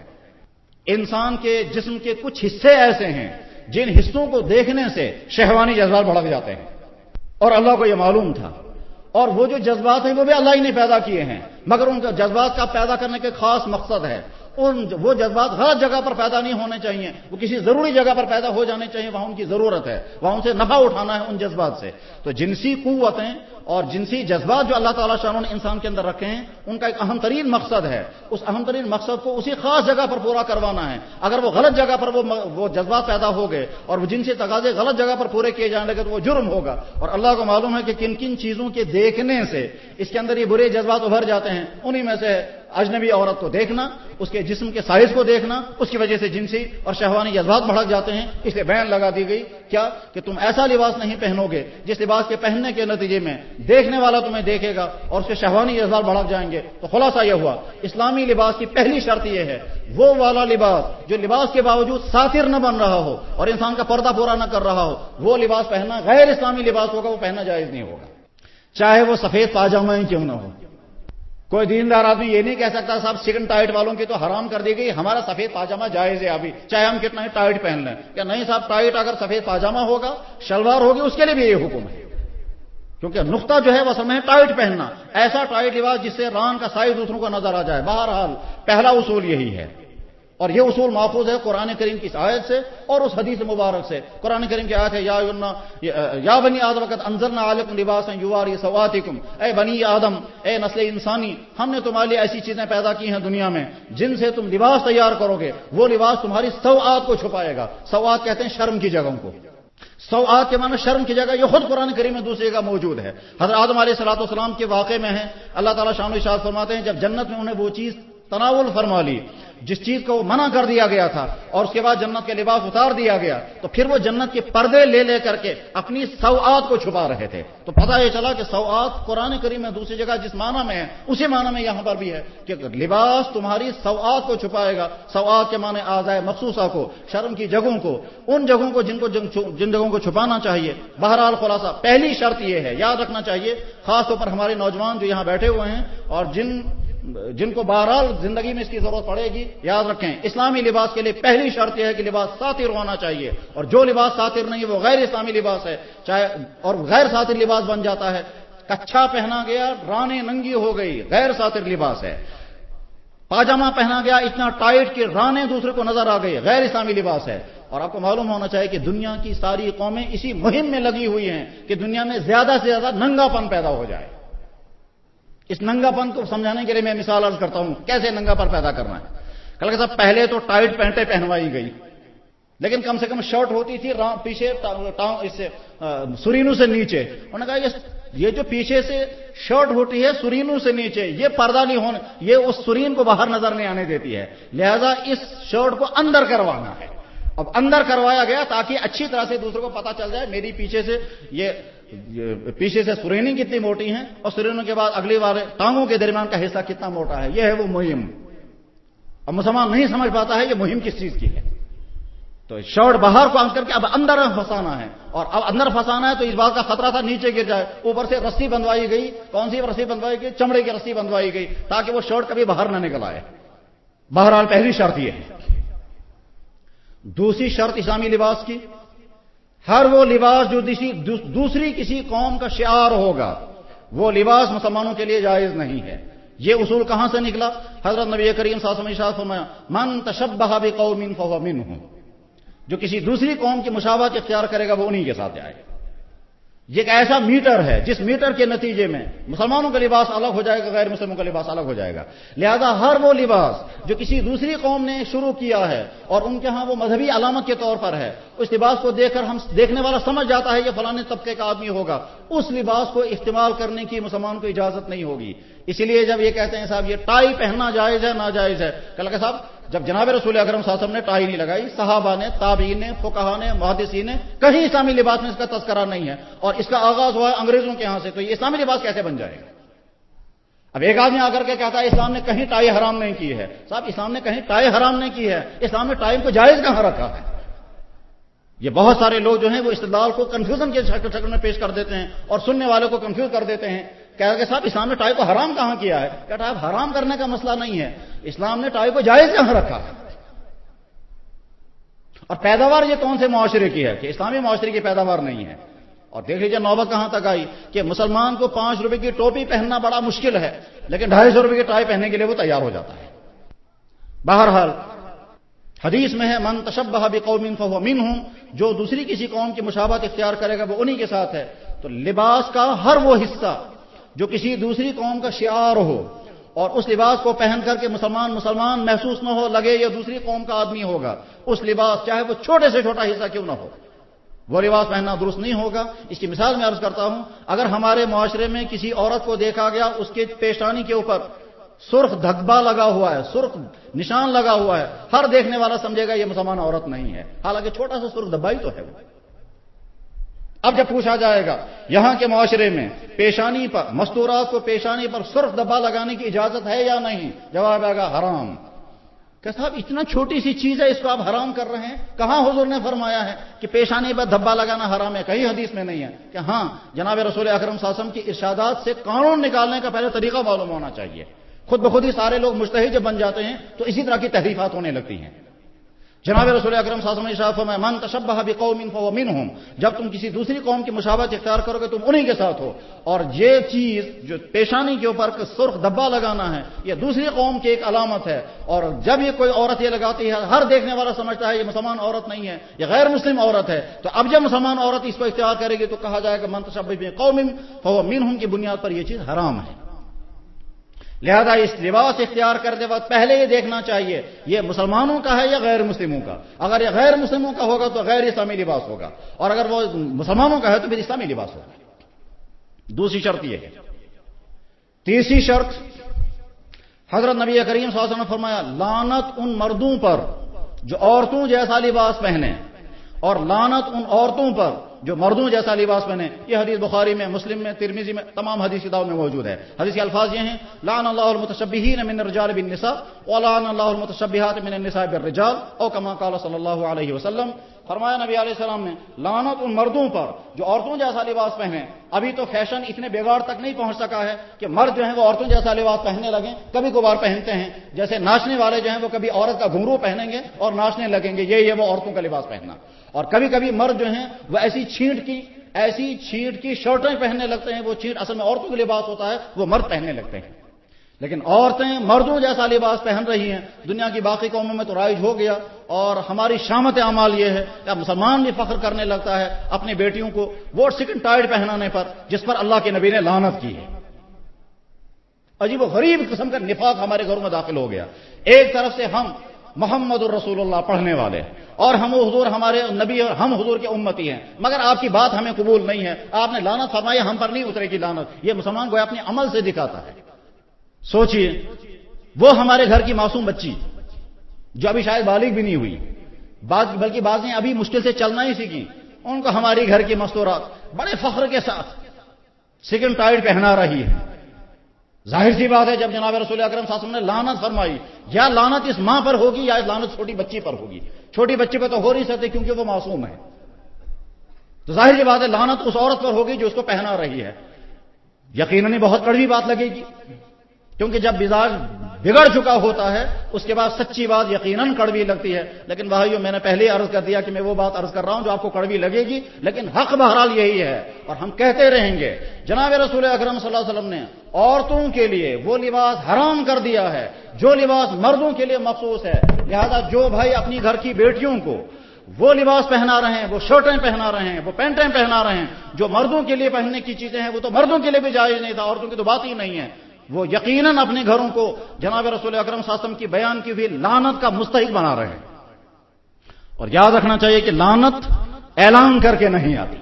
انسان کے جسم کے کچھ حصے ایسے ہیں جن حصوں کو دیکھنے سے شہوانی جذبات بڑھ جاتے ہیں اور اللہ کو یہ معلوم تھا. اور وہ جو جذبات ہیں وہ بھی اللہ ہی نے پیدا کیے ہیں مگر ان کا جذبات کا پیدا کرنے کے خاص مقصد ہے. ان وہ جذبات غلط جگہ پر پیدا نہیں ہونے چاہیے، وہ کسی ضروری جگہ پر پیدا ہو جانے چاہیے، وہاں ان کی ضرورت ہے، وہاں ان سے نفع اٹھانا ہے ان جذبات سے۔ تو جنسی قوتیں اور جنسی جذبات جو اللہ تعالیٰ شاہ نے انسان کے اندر رکھے ہیں، ان کا ایک اہم ترین مقصد ہے، اس اہم ترین مقصد کو اسی خاص جگہ پر پورا کروانا ہے۔ اگر وہ غلط جگہ پر وہ وہ جذبات پیدا ہو گئے اور وہ جنسی تقاضے غلط جگہ پر پورے کیے جانے لگے تو وہ جرم ہوگا، اور اللہ کو معلوم ہے کہ کن کن چیزوں کے دیکھنے سے اس کے اندر یہ برے جذبات ابھر جاتے ہیں۔ انہی میں سے اجنبی عورت کو دیکھنا، اس کے جسم کے سائز کو دیکھنا، اس کی وجہ سے جنسی اور شہوانی جذبات بھڑک جاتے ہیں۔ اس لیے بین لگا دی گئی کیا کہ تم ایسا لباس نہیں پہنو گے جس لباس کے پہننے کے نتیجے میں دیکھنے والا تمہیں دیکھے گا اور اس کے شہوانی جذبات بھڑک جائیں گے۔ تو خلاصہ یہ ہوا اسلامی لباس کی پہلی شرط یہ ہے وہ والا لباس جو لباس کے باوجود ساتر نہ بن رہا ہو اور انسان کا پردہ پورا نہ کر رہا ہو، وہ لباس پہننا غیر اسلامی لباس ہوگا، وہ پہننا جائز نہیں ہوگا، چاہے وہ سفید پاجامہ ہی کیوں نہ ہو۔ کوئی دیندار آدمی یہ نہیں کہہ سکتا صاحب سکن ٹائٹ والوں کی تو حرام کر دی گئی، ہمارا سفید پاجامہ جائز ہے ابھی چاہے ہم کتنا ہی ٹائٹ پہن لیں۔ کہ نہیں صاحب، ٹائٹ اگر سفید پاجامہ ہوگا، شلوار ہوگی، اس کے لیے بھی یہ حکم ہے، کیونکہ نقطہ جو ہے وہ اصل میں ٹائٹ پہننا، ایسا ٹائٹ لباس جس سے ران کا سائز دوسروں کو نظر آ جائے۔ بہرحال پہلا اصول یہی ہے، اور یہ اصول محفوظ ہے قرآن کریم کی آیت سے اور اس حدیث مبارک سے۔ قرآن کریم کی آیت ہے یا یا بنی آدم قد انزلنا علیکم لباسا یواری سوآتکم، اے بنی آدم، اے نسل انسانی، ہم نے تمہارے لیے ایسی چیزیں پیدا کی ہیں دنیا میں جن سے تم لباس تیار کرو گے، وہ لباس تمہاری سوآت کو چھپائے گا۔ سوآت کہتے ہیں شرم کی جگہوں کو، سوآت کے معنی شرم کی جگہ، یہ خود قرآن کریم میں دوسری جگہ موجود ہے۔ حضرت آدم علیہ الصلوۃ والسلام کے واقعے میں ہے، اللہ تعالیٰ شان و ارشاد فرماتے ہیں جب جنت میں انہیں وہ چیز تناول فرما لی جس چیز کو منع کر دیا گیا تھا اور اس کے بعد جنت کے لباس اتار دیا گیا، تو پھر وہ جنت کے پردے لے لے کر کے اپنی سوآت کو چھپا رہے تھے۔ تو پتہ یہ چلا کہ سوآت قرآن کریم میں دوسری جگہ جس معنی میں ہے اسی معنی میں یہاں پر بھی ہے کہ لباس تمہاری سوآت کو چھپائے گا۔ سوآت کے معنی اعضاء مخصوصہ کو، شرم کی جگہوں کو، ان جگہوں کو جن کو جن جگہوں کو چھپانا چاہیے۔ بہرحال خلاصہ پہلی شرط یہ ہے، یاد رکھنا چاہیے خاص طور پر ہمارے نوجوان جو یہاں بیٹھے ہوئے ہیں اور جن جن کو بہرحال زندگی میں اس کی ضرورت پڑے گی، یاد رکھیں اسلامی لباس کے لیے پہلی شرط یہ ہے کہ لباس ساتر ہونا چاہیے، اور جو لباس ساتر نہیں ہے وہ غیر اسلامی لباس ہے، چاہے اور غیر ساتر لباس بن جاتا ہے۔ کچھا پہنا گیا، رانیں ننگی ہو گئی، غیر ساتر لباس ہے۔ پاجامہ پہنا گیا اتنا ٹائٹ کہ رانیں دوسرے کو نظر آ گئی، غیر اسلامی لباس ہے۔ اور آپ کو معلوم ہونا چاہیے کہ دنیا کی ساری قومیں اسی مہم میں لگی ہوئی ہیں کہ دنیا میں زیادہ سے زیادہ ننگا پن پیدا ہو جائے۔ اس ننگا پن کو سمجھانے کے لیے میں مثال عرض کرتا ہوں کیسے ننگا پن پیدا کرنا ہے۔ کل کے صاحب پہلے تو ٹائٹ پینٹیں پہنوائی گئی، لیکن کم سے کم شرٹ ہوتی تھی پیچھے اس سے سرینو سے نیچے۔ انہوں نے کہا یہ جو پیچھے سے شرٹ ہوتی ہے سرینو سے نیچے، یہ پردہ نہیں ہونا، یہ اس سرین کو باہر نظر نہیں آنے دیتی ہے، لہذا اس شرٹ کو اندر کروانا ہے۔ اب اندر کروایا گیا تاکہ اچھی طرح سے دوسروں کو پتا چل جائے میری پیچھے سے یہ پیچھے سے سرینی کتنی موٹی ہیں اور سرینوں کے بعد اگلی والے ٹانگوں کے درمیان کا حصہ کتنا موٹا ہے۔ یہ ہے وہ مہم۔ اب مسلمان نہیں سمجھ پاتا ہے یہ مہم کس چیز کی ہے، تو شرٹ باہر کو کر کے اب اندر پھنسانا ہے، اور اب اندر پھنسانا ہے تو اس بات کا خطرہ تھا نیچے گر جائے۔ اوپر سے رسی بندوائی گئی، کون سی رسی بندوائی گئی؟ چمڑے کی رسی بندوائی گئی تاکہ وہ شرٹ کبھی باہر نہ نکل آئے۔ بہرحال پہلی شرط یہ ہے۔ دوسری شرط اسلامی لباس کی، ہر وہ لباس جو دوسری کسی قوم کا شعار ہوگا وہ لباس مسلمانوں کے لیے جائز نہیں ہے۔ یہ اصول کہاں سے نکلا؟ حضرت نبی کریم صلی اللہ علیہ وسلم نے ارشاد فرمایا من تشبہ بقوم فہو منہم، جو کسی دوسری قوم کی مشابہت اختیار کرے گا وہ انہی کے ساتھ جائے گا۔ یہ ایک ایسا میٹر ہے جس میٹر کے نتیجے میں مسلمانوں کا لباس الگ ہو جائے گا، غیر مسلموں کا لباس الگ ہو جائے گا۔ لہذا ہر وہ لباس جو کسی دوسری قوم نے شروع کیا ہے اور ان کے ہاں وہ مذہبی علامت کے طور پر ہے، اس لباس کو دیکھ کر ہم دیکھنے والا سمجھ جاتا ہے یہ فلانے طبقے کا آدمی ہوگا، اس لباس کو استعمال کرنے کی مسلمان کو اجازت نہیں ہوگی۔ اسی لیے جب یہ کہتے ہیں صاحب یہ ٹائی پہننا جائز ہے ناجائز ہے، کل کہ صاحب جب جناب رسول اکرم صلی اللہ علیہ وسلم نے ٹائی نہیں لگائی، صحابہ نے، تابعین نے، فقہاء نے، محدثین نے، کہیں اسلامی لباس میں اس کا تذکرہ نہیں ہے، اور اس کا آغاز ہوا ہے انگریزوں کے ہاں سے، تو یہ اسلامی لباس کیسے بن جائے گا؟ اب ایک آدمی آ کر کے کہتا ہے اسلام نے کہیں ٹائی حرام نہیں کی ہے۔ صاحب اسلام نے کہیں ٹائی حرام نہیں کی ہے، اسلام نے ٹائی کو جائز کہاں رکھا ہے؟ یہ بہت سارے لوگ جو ہیں وہ استدلال کو کنفیوژن کے شکل میں پیش کر دیتے ہیں اور سننے والوں کو کنفیوز کر دیتے ہیں، کہا کہ صاحب اسلام نے ٹائی کو حرام کہاں کیا ہے؟ کہتا ہے حرام کرنے کا مسئلہ نہیں ہے، اسلام نے ٹائی کو جائز کہاں رکھا ہے؟ اور پیداوار یہ کون سے معاشرے کی ہے کہ اسلامی معاشرے کی پیداوار نہیں ہے؟ اور دیکھ لیجیے نوبت کہاں تک آئی کہ مسلمان کو پانچ روپے کی ٹوپی پہننا بڑا مشکل ہے لیکن ڈھائی سو روپے کی ٹائی پہننے کے لیے وہ تیار ہو جاتا ہے۔ بہرحال حدیث میں ہے من تشبہ بقوم فہو منہم، جو دوسری کسی قوم کی مشابہت اختیار کرے گا وہ انہی کے ساتھ ہے۔ تو لباس کا ہر وہ حصہ جو کسی دوسری قوم کا شعار ہو اور اس لباس کو پہن کر کے مسلمان مسلمان محسوس نہ ہو لگے یہ دوسری قوم کا آدمی ہوگا، اس لباس چاہے وہ چھوٹے سے چھوٹا حصہ کیوں نہ ہو، وہ لباس پہننا درست نہیں ہوگا۔ اس کی مثال میں عرض کرتا ہوں، اگر ہمارے معاشرے میں کسی عورت کو دیکھا گیا اس کے پیشانی کے اوپر سرخ دھبا لگا ہوا ہے، سرخ نشان لگا ہوا ہے، ہر دیکھنے والا سمجھے گا یہ مسلمان عورت نہیں ہے، حالانکہ چھوٹا سا سرخ دھبا ہی تو ہے وہ۔ اب جب پوچھا جائے گا یہاں کے معاشرے میں پیشانی پر مستورات کو پیشانی پر سرخ دھبا لگانے کی اجازت ہے یا نہیں، جواب آئے گا حرام۔ کہ صاحب اتنا چھوٹی سی چیز ہے اس کو آپ حرام کر رہے ہیں؟ کہاں حضور نے فرمایا ہے کہ پیشانی پر دھبا لگانا حرام ہے؟ کہیں حدیث میں نہیں ہے کہ ہاں جناب رسول اکرم صلی اللہ علیہ وسلم کی ارشادات سے قانون نکالنے کا پہلے طریقہ معلوم ہونا چاہیے۔ خود بخود ہی سارے لوگ مجتہد جب بن جاتے ہیں تو اسی طرح کی تحریفات ہونے لگتی ہیں۔ جناب رسول اکرم صلی اللہ علیہ وسلم نے ارشاد فرمایا من تشبہ بقوم فہو منہم، جب تم کسی دوسری قوم کی مشابہت اختیار کرو گے تم انہی کے ساتھ ہو۔ اور یہ چیز جو پیشانی کے اوپر سرخ دھبا لگانا ہے یہ دوسری قوم کی ایک علامت ہے، اور جب یہ کوئی عورت یہ لگاتی ہے ہر دیکھنے والا سمجھتا ہے یہ مسلمان عورت نہیں ہے، یہ غیر مسلم عورت ہے۔ تو اب جب مسلمان عورت اس کو اختیار کرے گی تو کہا جائے گا من تشبہ بقوم فہو منہم کی بنیاد پر یہ چیز حرام ہے۔ لہذا اس لباس اختیار کرتے وقت پہلے یہ دیکھنا چاہیے یہ مسلمانوں کا ہے یا غیر مسلموں کا۔ اگر یہ غیر مسلموں کا ہوگا تو غیر اسلامی لباس ہوگا، اور اگر وہ مسلمانوں کا ہے تو پھر اسلامی لباس ہوگا۔ دوسری شرط یہ ہے۔ تیسری شرط حضرت نبی کریم صلی اللہ علیہ وسلم نے فرمایا لعنت ان مردوں پر جو عورتوں جیسا لباس پہنے، اور لعنت ان عورتوں پر جو مردوں جیسا لباس پہنے۔ یہ حدیث بخاری میں، مسلم میں، ترمذی میں، تمام حدیث کتابوں میں موجود ہے۔ حدیث کے الفاظ یہ ہیں لعن اللہ المتشبہین من الرجال بالنساء ولعن اللہ المتشبہات من النساء بالرجال او کما قال صلی اللہ علیہ وسلم۔ فرمایا نبی علیہ السلام نے لعنت ان مردوں پر جو عورتوں جیسا لباس پہنے۔ ابھی تو فیشن اتنے بگاڑ تک نہیں پہنچ سکا ہے کہ مرد جو ہیں وہ عورتوں جیسا لباس پہننے لگیں، کبھی کبھار پہنتے ہیں، جیسے ناچنے والے جو ہیں وہ کبھی عورت کا گھنگرو پہنیں گے اور ناچنے لگیں گے، یہ یہ وہ عورتوں کا لباس پہننا۔ اور کبھی کبھی مرد جو ہیں وہ ایسی چھینٹ کی ایسی چھینٹ کی شرٹیں پہننے لگتے ہیں، وہ چھینٹ اصل میں عورتوں کا لباس ہوتا ہے، وہ مرد پہننے لگتے ہیں۔ لیکن عورتیں مردوں جیسا لباس پہن رہی ہیں، دنیا کی باقی قوموں میں تو رائج ہو گیا، اور ہماری شامت اعمال یہ ہے کہ اب مسلمان بھی فخر کرنے لگتا ہے اپنی بیٹیوں کو ووٹ سکن ٹائٹ پہنانے پر، جس پر اللہ کے نبی نے لعنت کی ہے۔ عجیب و غریب قسم کا نفاق ہمارے گھروں میں داخل ہو گیا۔ ایک طرف سے ہم محمد الرسول اللہ پڑھنے والے اور ہم حضور ہمارے نبی اور ہم حضور کے امتی ہیں، مگر آپ کی بات ہمیں قبول نہیں ہے، آپ نے لعنت فرمائی، ہم پر نہیں اترے گی لعنت۔ یہ مسلمان کو اپنے عمل سے دکھاتا ہے۔ سوچئے وہ ہمارے گھر کی معصوم بچی جو ابھی شاید بالغ بھی نہیں ہوئی، بلکہ بعضیں ابھی مشکل سے چلنا ہی سیکھی، ان کو ہماری گھر کی مستورات بڑے فخر کے ساتھ سکن ٹائٹ پہنا رہی ہے۔ ظاہر سی بات ہے جب جناب رسول اکرم صلی اللہ علیہ وسلم نے لعنت فرمائی، یا لعنت اس ماں پر ہوگی یا لعنت چھوٹی بچی پر ہوگی۔ چھوٹی بچی پہ تو ہو نہیں سکتی کیونکہ وہ معصوم ہے، تو ظاہر سی بات ہے لعنت اس عورت پر ہوگی جو اس کو پہنا رہی ہے۔ یقیناً بہت کڑوی بات لگے گی، کیونکہ جب مزاج بگڑ چکا ہوتا ہے اس کے بعد سچی بات یقیناً کڑوی لگتی ہے۔ لیکن بھائیو میں نے پہلے ہی عرض کر دیا کہ میں وہ بات عرض کر رہا ہوں جو آپ کو کڑوی لگے گی، لیکن حق بہرحال یہی ہے اور ہم کہتے رہیں گے۔ جناب رسول اکرم صلی اللہ علیہ وسلم نے عورتوں کے لیے وہ لباس حرام کر دیا ہے جو لباس مردوں کے لیے مخصوص ہے۔ لہذا جو بھائی اپنی گھر کی بیٹیوں کو وہ لباس پہنا رہے ہیں، وہ شرٹیں پہنا رہے ہیں، وہ پینٹیں پہنا رہے ہیں جو مردوں کے لیے پہننے کی چیزیں ہیں، وہ تو مردوں کے لیے بھی جائز نہیں تھا، عورتوں کی تو بات ہی نہیں ہے، وہ یقیناً اپنے گھروں کو جناب رسول اکرم صلی اللہ علیہ وسلم کی بیان کی ہوئی لعنت کا مستحق بنا رہے ہیں۔ اور یاد رکھنا چاہیے کہ لعنت اعلان کر کے نہیں آتی،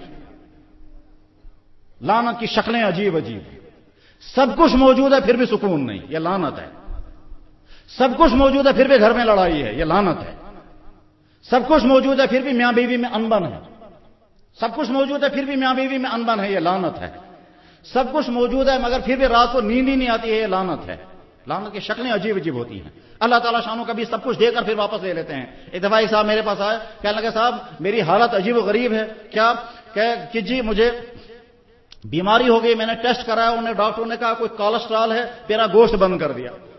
لعنت کی شکلیں عجیب عجیب ہیں، سب کچھ موجود ہے پھر بھی سکون نہیں، یہ لعنت ہے۔ سب کچھ موجود ہے پھر بھی گھر میں لڑائی ہے، یہ لعنت ہے۔ سب کچھ موجود ہے پھر بھی میاں بیوی میں انبن ہے، سب کچھ موجود ہے پھر بھی میاں بیوی میں انبن ہے، یہ لعنت ہے۔ سب کچھ موجود ہے مگر پھر بھی رات کو نیند ہی نہیں آتی ہے، یہ لعنت ہے۔ لعنت کی شکلیں عجیب عجیب ہوتی ہیں۔ اللہ تعالیٰ شانوں کا بھی سب کچھ دے کر پھر واپس لے لیتے ہیں۔ ایک دفعہ ایک صاحب میرے پاس آئے، کہنے لگے صاحب میری حالت عجیب و غریب ہے، کیا کہ جی مجھے بیماری ہو گئی، میں نے ٹیسٹ کرایا، انہوں نے ڈاکٹروں نے کہا کوئی کولیسٹرول ہے، میرا گوشت بند کر دیا۔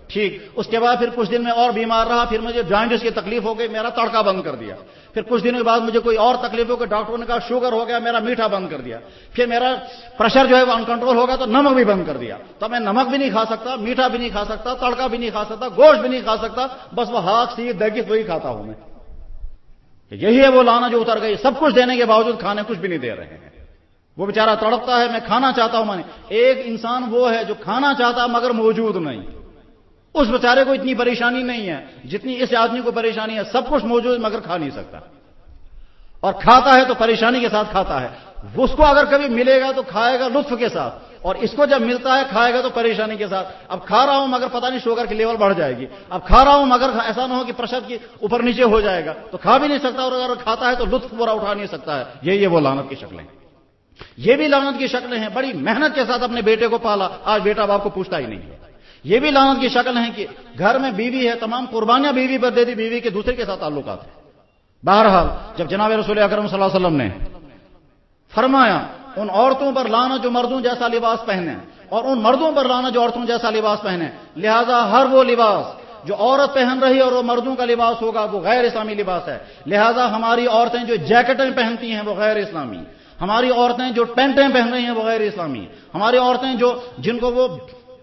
ٹھیک، اس کے بعد پھر کچھ دن میں اور بیمار رہا، پھر مجھے جوائنٹس کی تکلیف ہو گئی، میرا تڑکا بند کر دیا، پھر کچھ دنوں کے بعد مجھے کوئی اور تکلیف ہو گئی، ڈاکٹروں نے کہا شوگر ہو گیا، میرا میٹھا بند کر دیا، پھر میرا پریشر جو ہے وہ انکنٹرول ہوگا تو نمک بھی بند کر دیا، تو میں نمک بھی نہیں کھا سکتا، میٹھا بھی نہیں کھا سکتا، تڑکا بھی نہیں کھا سکتا، گوشت بھی نہیں کھا سکتا، بس وہ ہاک سیخ دگی وہی کھاتا ہوں میں۔ یہی ہے وہ لعنت جو اتر گئی، سب کچھ دینے کے باوجود کھانے کچھ بھی نہیں دے رہے ہیں، وہ بیچارہ تڑپتا ہے، میں کھانا چاہتا ہوں۔ میں ایک انسان وہ ہے جو کھانا چاہتا مگر موجود نہیں، اس بیچارے کو اتنی پریشانی نہیں ہے جتنی اس آدمی کو پریشانی ہے، سب کچھ موجود مگر کھا نہیں سکتا، اور کھاتا ہے تو پریشانی کے ساتھ کھاتا ہے۔ اس کو اگر کبھی ملے گا تو کھائے گا لطف کے ساتھ، اور اس کو جب ملتا ہے کھائے گا تو پریشانی کے ساتھ۔ اب کھا رہا ہوں مگر پتہ نہیں شوگر کی لیول بڑھ جائے گی، اب کھا رہا ہوں مگر ایسا نہ ہو کہ پریشر کی اوپر نیچے ہو جائے گا، تو کھا بھی نہیں سکتا، اور اگر کھاتا ہے تو لطف پورا اٹھا نہیں سکتا ہے۔ یہ یہ وہ لعنت کی شکلیں، یہ بھی لعنت کی شکلیں ہیں۔ بڑی محنت کے ساتھ اپنے بیٹے کو پالا، آج بیٹا باپ کو پوچھتا ہی نہیں ہے۔ یہ بھی لعنت کی شکل ہیں کہ گھر میں بیوی ہے، تمام قربانیاں بیوی پر دے دی، بیوی کے دوسرے کے ساتھ تعلقات ہیں۔ بہرحال جب جناب رسول اکرم صلی اللہ علیہ وسلم نے فرمایا ان عورتوں پر لعنت جو مردوں جیسا لباس پہنے، اور ان مردوں پر لعنت جو عورتوں جیسا لباس پہنے، لہذا ہر وہ لباس جو عورت پہن رہی ہے اور وہ مردوں کا لباس ہوگا وہ غیر اسلامی لباس ہے۔ لہذا ہماری عورتیں جو جیکٹیں پہنتی ہیں وہ غیر اسلامی، ہماری عورتیں جو پینٹیں پہن رہی ہیں وہ غیر اسلامی، ہماری عورتیں جو جن کو وہ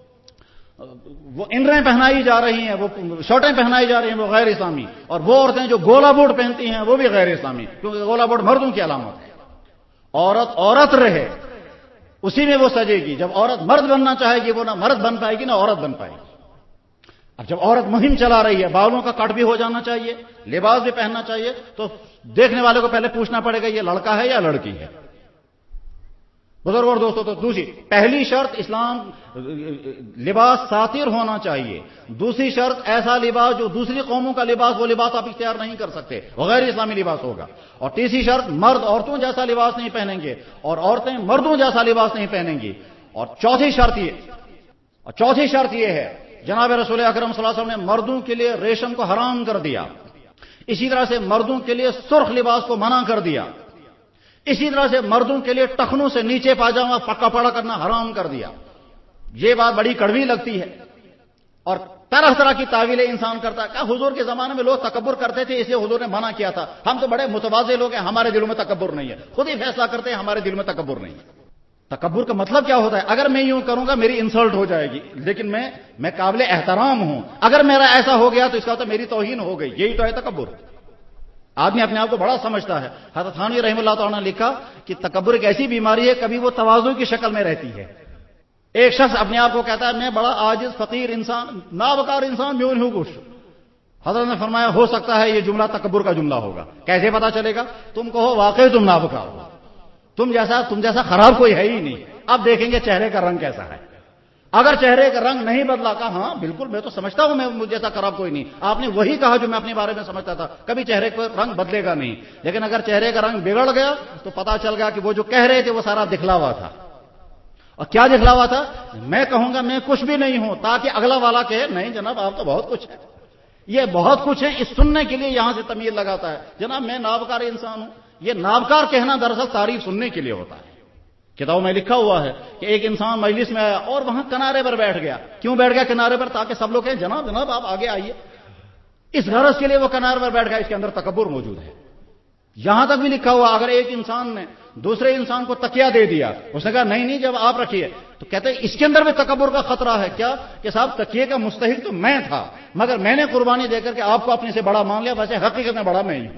وہ انریں پہنائی جا رہی ہیں، وہ شرٹیں پہنائی جا رہی ہیں وہ غیر اسلامی، اور وہ عورتیں جو گولا بوٹ پہنتی ہیں وہ بھی غیر اسلامی، کیونکہ گولا بوٹ مردوں کی علامت ہے۔ عورت عورت رہے، اسی میں وہ سجے گی۔ جب عورت مرد بننا چاہے گی وہ نہ مرد بن پائے گی نہ عورت بن پائے گی۔ اب جب عورت مہم چلا رہی ہے، بالوں کا کٹ بھی ہو جانا چاہیے، لباس بھی پہننا چاہیے، تو دیکھنے والے کو پہلے پوچھنا پڑے گا یہ لڑکا ہے یا لڑکی ہے۔ بزرگ اور دوستوں، تو دوسری پہلی شرط اسلام لباس ساتر ہونا چاہیے، دوسری شرط ایسا لباس جو دوسری قوموں کا لباس وہ لباس آپ اختیار نہیں کر سکتے، وہ غیر اسلامی لباس ہوگا، اور تیسری شرط مرد عورتوں جیسا لباس نہیں پہنیں گے اور عورتیں مردوں جیسا لباس نہیں پہنیں گی، اور چوتھی شرط یہ اور چوتھی شرط یہ ہے جناب رسول اکرم صلی اللہ علیہ وسلم نے مردوں کے لیے ریشم کو حرام کر دیا، اسی طرح سے مردوں کے لیے سرخ لباس کو منع کر دیا، اسی طرح سے مردوں کے لیے ٹخنوں سے نیچے پاجامہ پکا پڑا کرنا حرام کر دیا۔ یہ بات بڑی کڑوی لگتی ہے اور طرح طرح کی تعویلیں انسان کرتا ہے کہ حضور کے زمانے میں لوگ تکبر کرتے تھے اس لیے حضور نے منع کیا تھا، ہم تو بڑے متواضع لوگ ہیں، ہمارے دلوں میں تکبر نہیں ہے، خود ہی فیصلہ کرتے ہیں ہمارے دل میں تکبر نہیں ہے۔ تکبر کا مطلب کیا ہوتا ہے؟ اگر میں یوں کروں گا میری انسلٹ ہو جائے گی، لیکن میں میں قابل احترام ہوں، اگر میرا ایسا ہو گیا تو اس کا تو میری توہین ہو گئی، یہی تو ہے تکبر۔ آدمی اپنے آپ کو بڑا سمجھتا ہے۔ حضرت تھانوی رحمہ اللہ تعالیٰ نے لکھا کہ تکبر ایک ایسی بیماری ہے کبھی وہ تواضع کی شکل میں رہتی ہے۔ ایک شخص اپنے آپ کو کہتا ہے میں بڑا عاجز فقیر انسان، نابکار انسان، میں ہوں کچھ۔ حضرت نے فرمایا ہو سکتا ہے یہ جملہ تکبر کا جملہ ہوگا۔ کیسے پتا چلے گا؟ تم کہو واقعی تم نابکار ہو، تم جیسا تم جیسا خراب کوئی ہے ہی نہیں، اب دیکھیں گے چہرے کا رنگ کیسا ہے۔ اگر چہرے کا رنگ نہیں بدلا، کہا ہاں بالکل میں تو سمجھتا ہوں میں مجھ جیسا خراب کوئی نہیں، آپ نے وہی کہا جو میں اپنے بارے میں سمجھتا تھا، کبھی چہرے کا رنگ بدلے گا نہیں۔ لیکن اگر چہرے کا رنگ بگڑ گیا تو پتا چل گیا کہ وہ جو کہہ رہے تھے وہ سارا دکھلاوا تھا۔ اور کیا دکھلاوا تھا؟ میں کہوں گا میں کچھ بھی نہیں ہوں تاکہ اگلا والا کہے نہیں جناب آپ تو بہت کچھ ہے۔ یہ بہت کچھ ہے اس سننے کے لیے یہاں سے تمیز لگاتا ہے جناب میں نابکار انسان ہوں۔ یہ نابکار کہنا دراصل تعریف سننے کے لیے ہوتا ہے۔ کتابوں میں لکھا ہوا ہے کہ ایک انسان مجلس میں آیا اور وہاں کنارے پر بیٹھ گیا۔ کیوں بیٹھ گیا کنارے پر؟ تاکہ سب لوگ کہیں جناب جناب آپ آگے آئیے۔ اس غرض کے لیے وہ کنارے پر بیٹھ گیا، اس کے اندر تکبر موجود ہے۔ یہاں تک بھی لکھا ہوا اگر ایک انسان نے دوسرے انسان کو تکیہ دے دیا، اس نے کہا نہیں نہیں جب آپ رکھیے، تو کہتے ہیں اس کے اندر بھی تکبر کا خطرہ ہے۔ کیا کہ صاحب تکیے کا مستحق تو میں تھا مگر میں نے قربانی دے کر کے آپ کو اپنے سے بڑا مان لیا، ویسے حقیقت میں بڑا میں ہی ہوں۔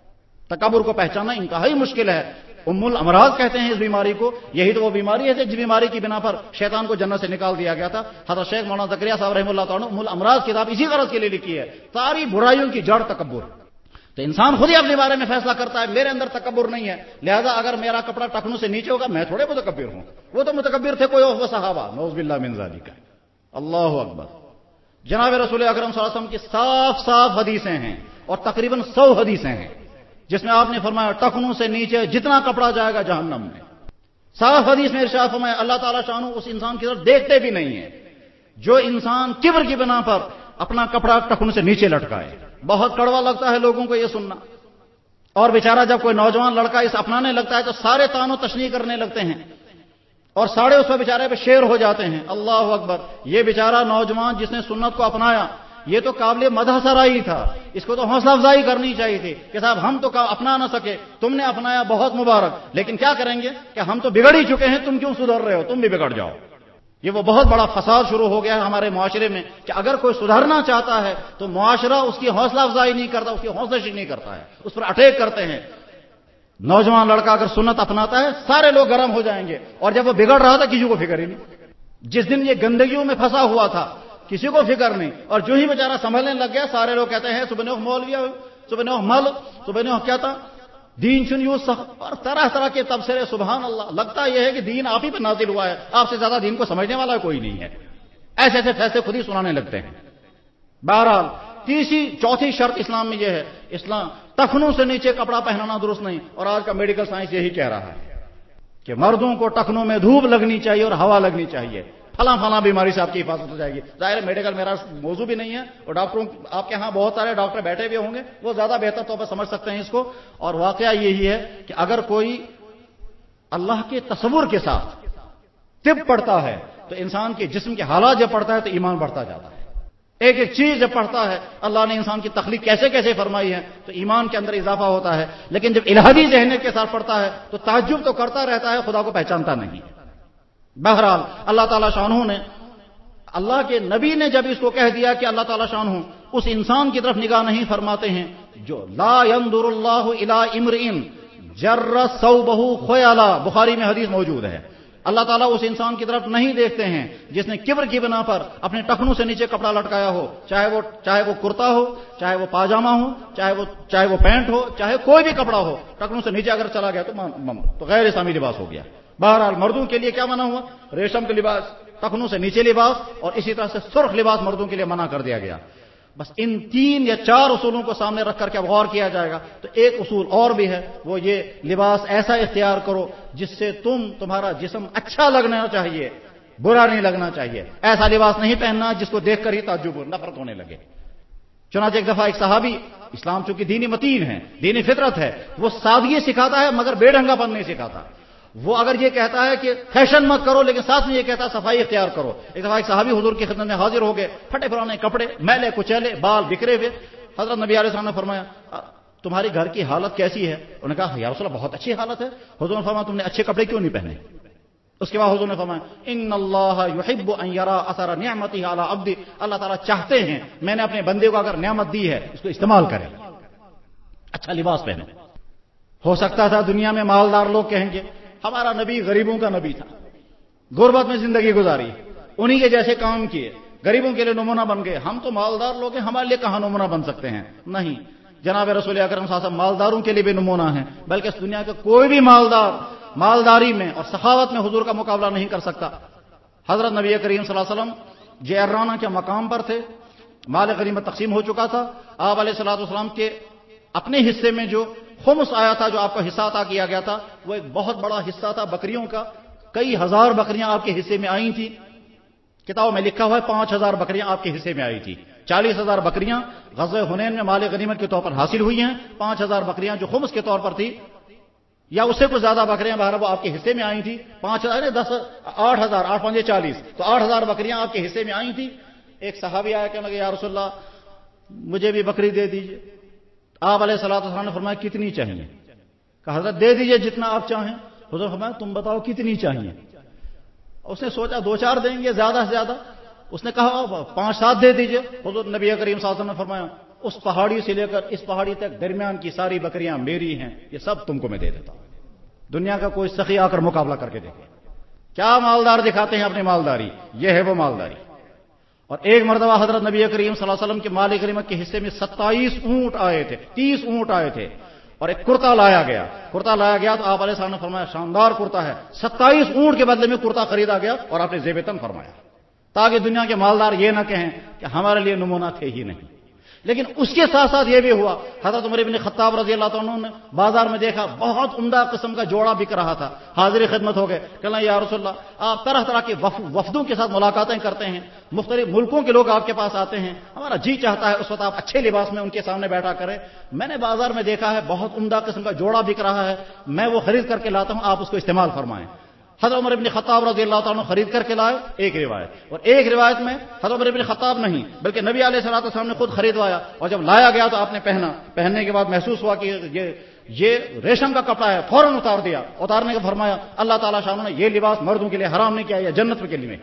تکبر کو پہچاننا انتہائی مشکل ہے۔ ام الامراض کہتے ہیں اس بیماری کو، یہی تو وہ بیماری ہے جس بیماری کی بنا پر شیطان کو جنت سے نکال دیا گیا تھا۔ حضرت شیخ مولانا زکریا صاحب رحمہ اللہ تعالیٰ ام الامراض کتاب اسی غرض کے لیے لکھی ہے، ساری برائیوں کی جڑ تکبر۔ تو انسان خود ہی اپنے بارے میں فیصلہ کرتا ہے میرے اندر تکبر نہیں ہے، لہذا اگر میرا کپڑا ٹخنوں سے نیچے ہوگا میں تھوڑے متکبر ہوں، وہ تو متکبر تھے کوئی وہ صحابہ، نعوذ باللہ من ذالک۔ اللہ اکبر۔ جناب رسول اکرم صلی اللہ علیہ وسلم کی صاف صاف حدیثیں ہیں اور تقریباً سو حدیثیں ہیں جس میں آپ نے فرمایا ٹخنوں سے نیچے جتنا کپڑا جائے گا جہنم میں۔ صاف حدیث میں ارشاد فرمایا اللہ تعالیٰ شانو اس انسان کی طرف دیکھتے بھی نہیں ہے جو انسان کبر کی بنا پر اپنا کپڑا ٹخنوں سے نیچے لٹکائے۔ بہت کڑوا لگتا ہے لوگوں کو یہ سننا، اور بیچارہ جب کوئی نوجوان لڑکا اس اپنانے لگتا ہے تو سارے تان و تشنیع کرنے لگتے ہیں۔ اور ساڑھے اس پہ بیچارے پہ شیر ہو جاتے ہیں. اللہ اکبر. یہ بیچارہ نوجوان جس نے سنت کو اپنایا یہ تو قابل مدح سرائی تھا, اس کو تو حوصلہ افزائی کرنی چاہیے تھی کہ صاحب ہم تو اپنا نہ سکے, تم نے اپنایا, بہت مبارک, لیکن کیا کریں گے کہ ہم تو بگڑ ہی چکے ہیں, تم کیوں سدھر رہے ہو, تم بھی بگڑ جاؤ. یہ وہ بہت بڑا فساد شروع ہو گیا ہے ہمارے معاشرے میں کہ اگر کوئی سدھرنا چاہتا ہے تو معاشرہ اس کی حوصلہ افزائی نہیں کرتا, اس کی حوصلہ شکنی نہیں کرتا ہے, اس پر اٹیک کرتے ہیں. نوجوان لڑکا اگر سنت اپناتا ہے سارے لوگ گرم ہو جائیں گے, اور جب وہ بگڑ رہا تھا کسی کو فکر ہی نہیں. جس دن یہ گندگیوں میں پھنسا ہوا تھا کسی کو فکر نہیں, اور جو ہی بیچارہ سنبھلنے لگ گیا سارے لوگ کہتے ہیں صبح مولوی, صبح مل, صبح کیا تھا دین چن یوز سخ, اور طرح طرح کے تبصرے. سبحان اللہ. لگتا یہ ہے کہ دین آپ ہی پہ نازل ہوا ہے, آپ سے زیادہ دین کو سمجھنے والا کوئی نہیں ہے. ایسے ایسے فیصلے خود ہی سنانے لگتے ہیں. بہرحال تیسری چوتھی شرط اسلام میں یہ ہے, اسلام ٹخنوں سے نیچے کپڑا پہنانا درست نہیں. اور آج کا میڈیکل سائنس یہی کہہ رہا ہے کہ مردوں کو ٹخنوں میں دھوپ لگنی چاہیے اور ہوا لگنی چاہیے, فلاں فلاں بیماری سے آپ کی حفاظت ہو جائے گی. ظاہر ہے میڈیکل میرا موضوع بھی نہیں ہے, اور ڈاکٹروں آپ کے ہاں بہت سارے ڈاکٹر بیٹھے ہوئے ہوں گے, وہ زیادہ بہتر طور پر سمجھ سکتے ہیں اس کو. اور واقعہ یہی ہے کہ اگر کوئی اللہ کے تصور کے ساتھ طب پڑھتا ہے تو انسان کے جسم کے حالات جب پڑھتا ہے تو ایمان بڑھتا جاتا ہے. ایک ایک چیز جب پڑھتا ہے اللہ نے انسان کی تخلیق کیسے کیسے فرمائی ہے تو ایمان کے اندر اضافہ ہوتا ہے. لیکن جب الہی ذہنیت کے ساتھ پڑھتا ہے تو تعجب تو کرتا رہتا ہے, خدا کو پہچانتا نہیں. بہرحال اللہ تعالیٰ شانہ نے, اللہ کے نبی نے جب اس کو کہہ دیا کہ اللہ تعالیٰ شانہ اس انسان کی طرف نگاہ نہیں فرماتے ہیں جو لا ينظر اللہ الی امرئ جر ثوبہ خیلا, بخاری میں حدیث موجود ہے. اللہ تعالیٰ اس انسان کی طرف نہیں دیکھتے ہیں جس نے کبر کی بنا پر اپنے ٹخنوں سے نیچے کپڑا لٹکایا ہو, چاہے وہ چاہے وہ کرتا ہو, چاہے وہ پاجامہ ہو, چاہے وہ چاہے وہ پینٹ ہو, چاہے کوئی بھی کپڑا ہو, ٹخنوں سے نیچے اگر چلا گیا تو تو غیر اسلامی لباس ہو گیا. بہرحال مردوں کے لیے کیا منع ہوا, ریشم کے لباس, ٹخنوں سے نیچے لباس, اور اسی طرح سے سرخ لباس مردوں کے لیے منع کر دیا گیا. بس ان تین یا چار اصولوں کو سامنے رکھ کر کے اب غور کیا جائے گا تو ایک اصول اور بھی ہے, وہ یہ لباس ایسا اختیار کرو جس سے تم تمہارا جسم اچھا لگنا چاہیے, برا نہیں لگنا چاہیے. ایسا لباس نہیں پہننا جس کو دیکھ کر ہی تعجب نفرت ہونے لگے. چنانچہ ایک دفعہ ایک صحابی, اسلام چونکہ دینی متین ہے, دینی فطرت ہے, وہ سادگی سکھاتا ہے مگر بے ڈھنگا پن نہیں سکھاتا. وہ اگر یہ کہتا ہے کہ فیشن مت کرو لیکن ساتھ میں یہ کہتا ہے صفائی اختیار کرو. ایک دفعہ ایک صحابی حضور کی خدمت میں حاضر ہو گئے, پھٹے پرانے کپڑے, میلے کچیلے, بال بکھرے ہوئے. حضرت نبی علیہ السلام نے فرمایا تمہاری گھر کی حالت کیسی ہے؟ انہوں نے کہا یا رسول اللہ بہت اچھی حالت ہے. حضور نے فرمایا تم نے اچھے کپڑے کیوں نہیں پہنے؟ اس کے بعد حضور نے فرمایا ان اللہ یحب ان یرا اثر نعمتہ علی عبدہ, اللہ تعالیٰ چاہتے ہیں میں نے اپنے بندے کو اگر نعمت دی ہے اس کو استعمال کرے, اچھا لباس پہنے. ہو سکتا تھا دنیا میں مالدار لوگ کہیں گے ہمارا نبی غریبوں کا نبی تھا, غربت میں زندگی گزاری, انہی کے جیسے کام کیے, غریبوں کے لیے نمونہ بن گئے. ہم تو مالدار لوگ ہیں, ہمارے لیے کہاں نمونہ بن سکتے ہیں؟ نہیں, جناب رسول اکرم صلی اللہ علیہ وسلم مالداروں کے لیے بھی نمونہ ہیں, بلکہ اس دنیا کا کوئی بھی مالدار مالداری میں اور سخاوت میں حضور کا مقابلہ نہیں کر سکتا. حضرت نبی کریم صلی اللہ علیہ وسلم جعرانہ کے مقام پر تھے, مال غنیمت تقسیم ہو چکا تھا. آپ علیہ الصلوۃ والسلام کے اپنے حصے میں جو خمس آیا تھا, جو آپ کو حصہ عطا کیا گیا تھا, وہ ایک بہت بڑا حصہ تھا بکریوں کا. کئی ہزار بکریاں آپ کے حصے میں آئی تھیں. کتابوں میں لکھا ہوا ہے پانچ ہزار بکریاں آپ کے حصے میں آئی تھی. چالیس ہزار بکریاں غزوہ حنین میں مال غنیمت کے طور پر حاصل ہوئی ہیں. پانچ ہزار بکریاں جو خمس کے طور پر تھی یا اس سے کچھ زیادہ بکریاں بہر وہ آپ کے حصے میں آئی تھی. پانچ ہزار دس آٹھ ہزار آٹھ پانچ چالیس, تو آٹھ ہزار بکریاں آپ کے حصے میں آئی تھی. ایک صحابی آیا کہنے لگے یا رسول اللہ مجھے بھی بکری دے دیجیے. آپ علیہ الصلوۃ والسلام نے فرمایا کتنی چاہیے؟ کہا حضرت دے دیجئے جتنا آپ چاہیں. حضور فرمایا تم بتاؤ کتنی چاہیے؟ اس نے سوچا دو چار دیں گے زیادہ سے زیادہ. اس نے کہا پانچ سات دے دیجئے. حضور نبی کریم صلی اللہ علیہ وسلم نے فرمایا اس پہاڑی سے لے کر اس پہاڑی تک درمیان کی ساری بکریاں میری ہیں, یہ سب تم کو میں دے دیتا ہوں. دنیا کا کوئی سخی آ کر مقابلہ کر کے دیکھے کیا مالدار دکھاتے ہیں اپنی مالداری. یہ ہے وہ مالداری. اور ایک مرتبہ حضرت نبی کریم صلی اللہ علیہ وسلم کے مال غنیمت کے حصے میں ستائیس اونٹ آئے تھے, تیس اونٹ آئے تھے, اور ایک کرتا لایا گیا. کرتا لایا گیا تو آپ علیہ السلام نے فرمایا شاندار کرتا ہے. ستائیس اونٹ کے بدلے میں کرتا خریدا گیا اور آپ نے زیب تن فرمایا, تاکہ دنیا کے مالدار یہ نہ کہیں کہ ہمارے لیے نمونہ تھے ہی نہیں. لیکن اس کے ساتھ ساتھ یہ بھی ہوا, حضرت عمر بن خطاب رضی اللہ عنہ نے بازار میں دیکھا بہت عمدہ قسم کا جوڑا بک رہا تھا. حاضر خدمت ہو گئے, کہنا یا رسول اللہ آپ طرح طرح کے وفدوں کے ساتھ ملاقاتیں کرتے ہیں, مختلف ملکوں کے لوگ آپ کے پاس آتے ہیں, ہمارا جی چاہتا ہے اس وقت آپ اچھے لباس میں ان کے سامنے بیٹھا کریں. میں نے بازار میں دیکھا ہے بہت عمدہ قسم کا جوڑا بک رہا ہے, میں وہ خرید کر کے لاتا ہوں, آپ اس کو استعمال فرمائیں. حضرت عمر بن خطاب رضی اللہ تعالیٰ عنہ خرید کر کے لائے، ایک روایت، اور ایک روایت میں حضرت عمر بن خطاب نہیں بلکہ نبی علیہ الصلوۃ والسلام نے خود خریدوایا، اور جب لایا گیا تو آپ نے پہنا، پہننے کے بعد محسوس ہوا کہ یہ یہ ریشم کا کپڑا ہے، فوراً اتار دیا، اتارنے کا فرمایا اللہ تعالیٰ شاہ نے یہ لباس مردوں کے لیے حرام نہیں کیا، یہ جنت کے لیے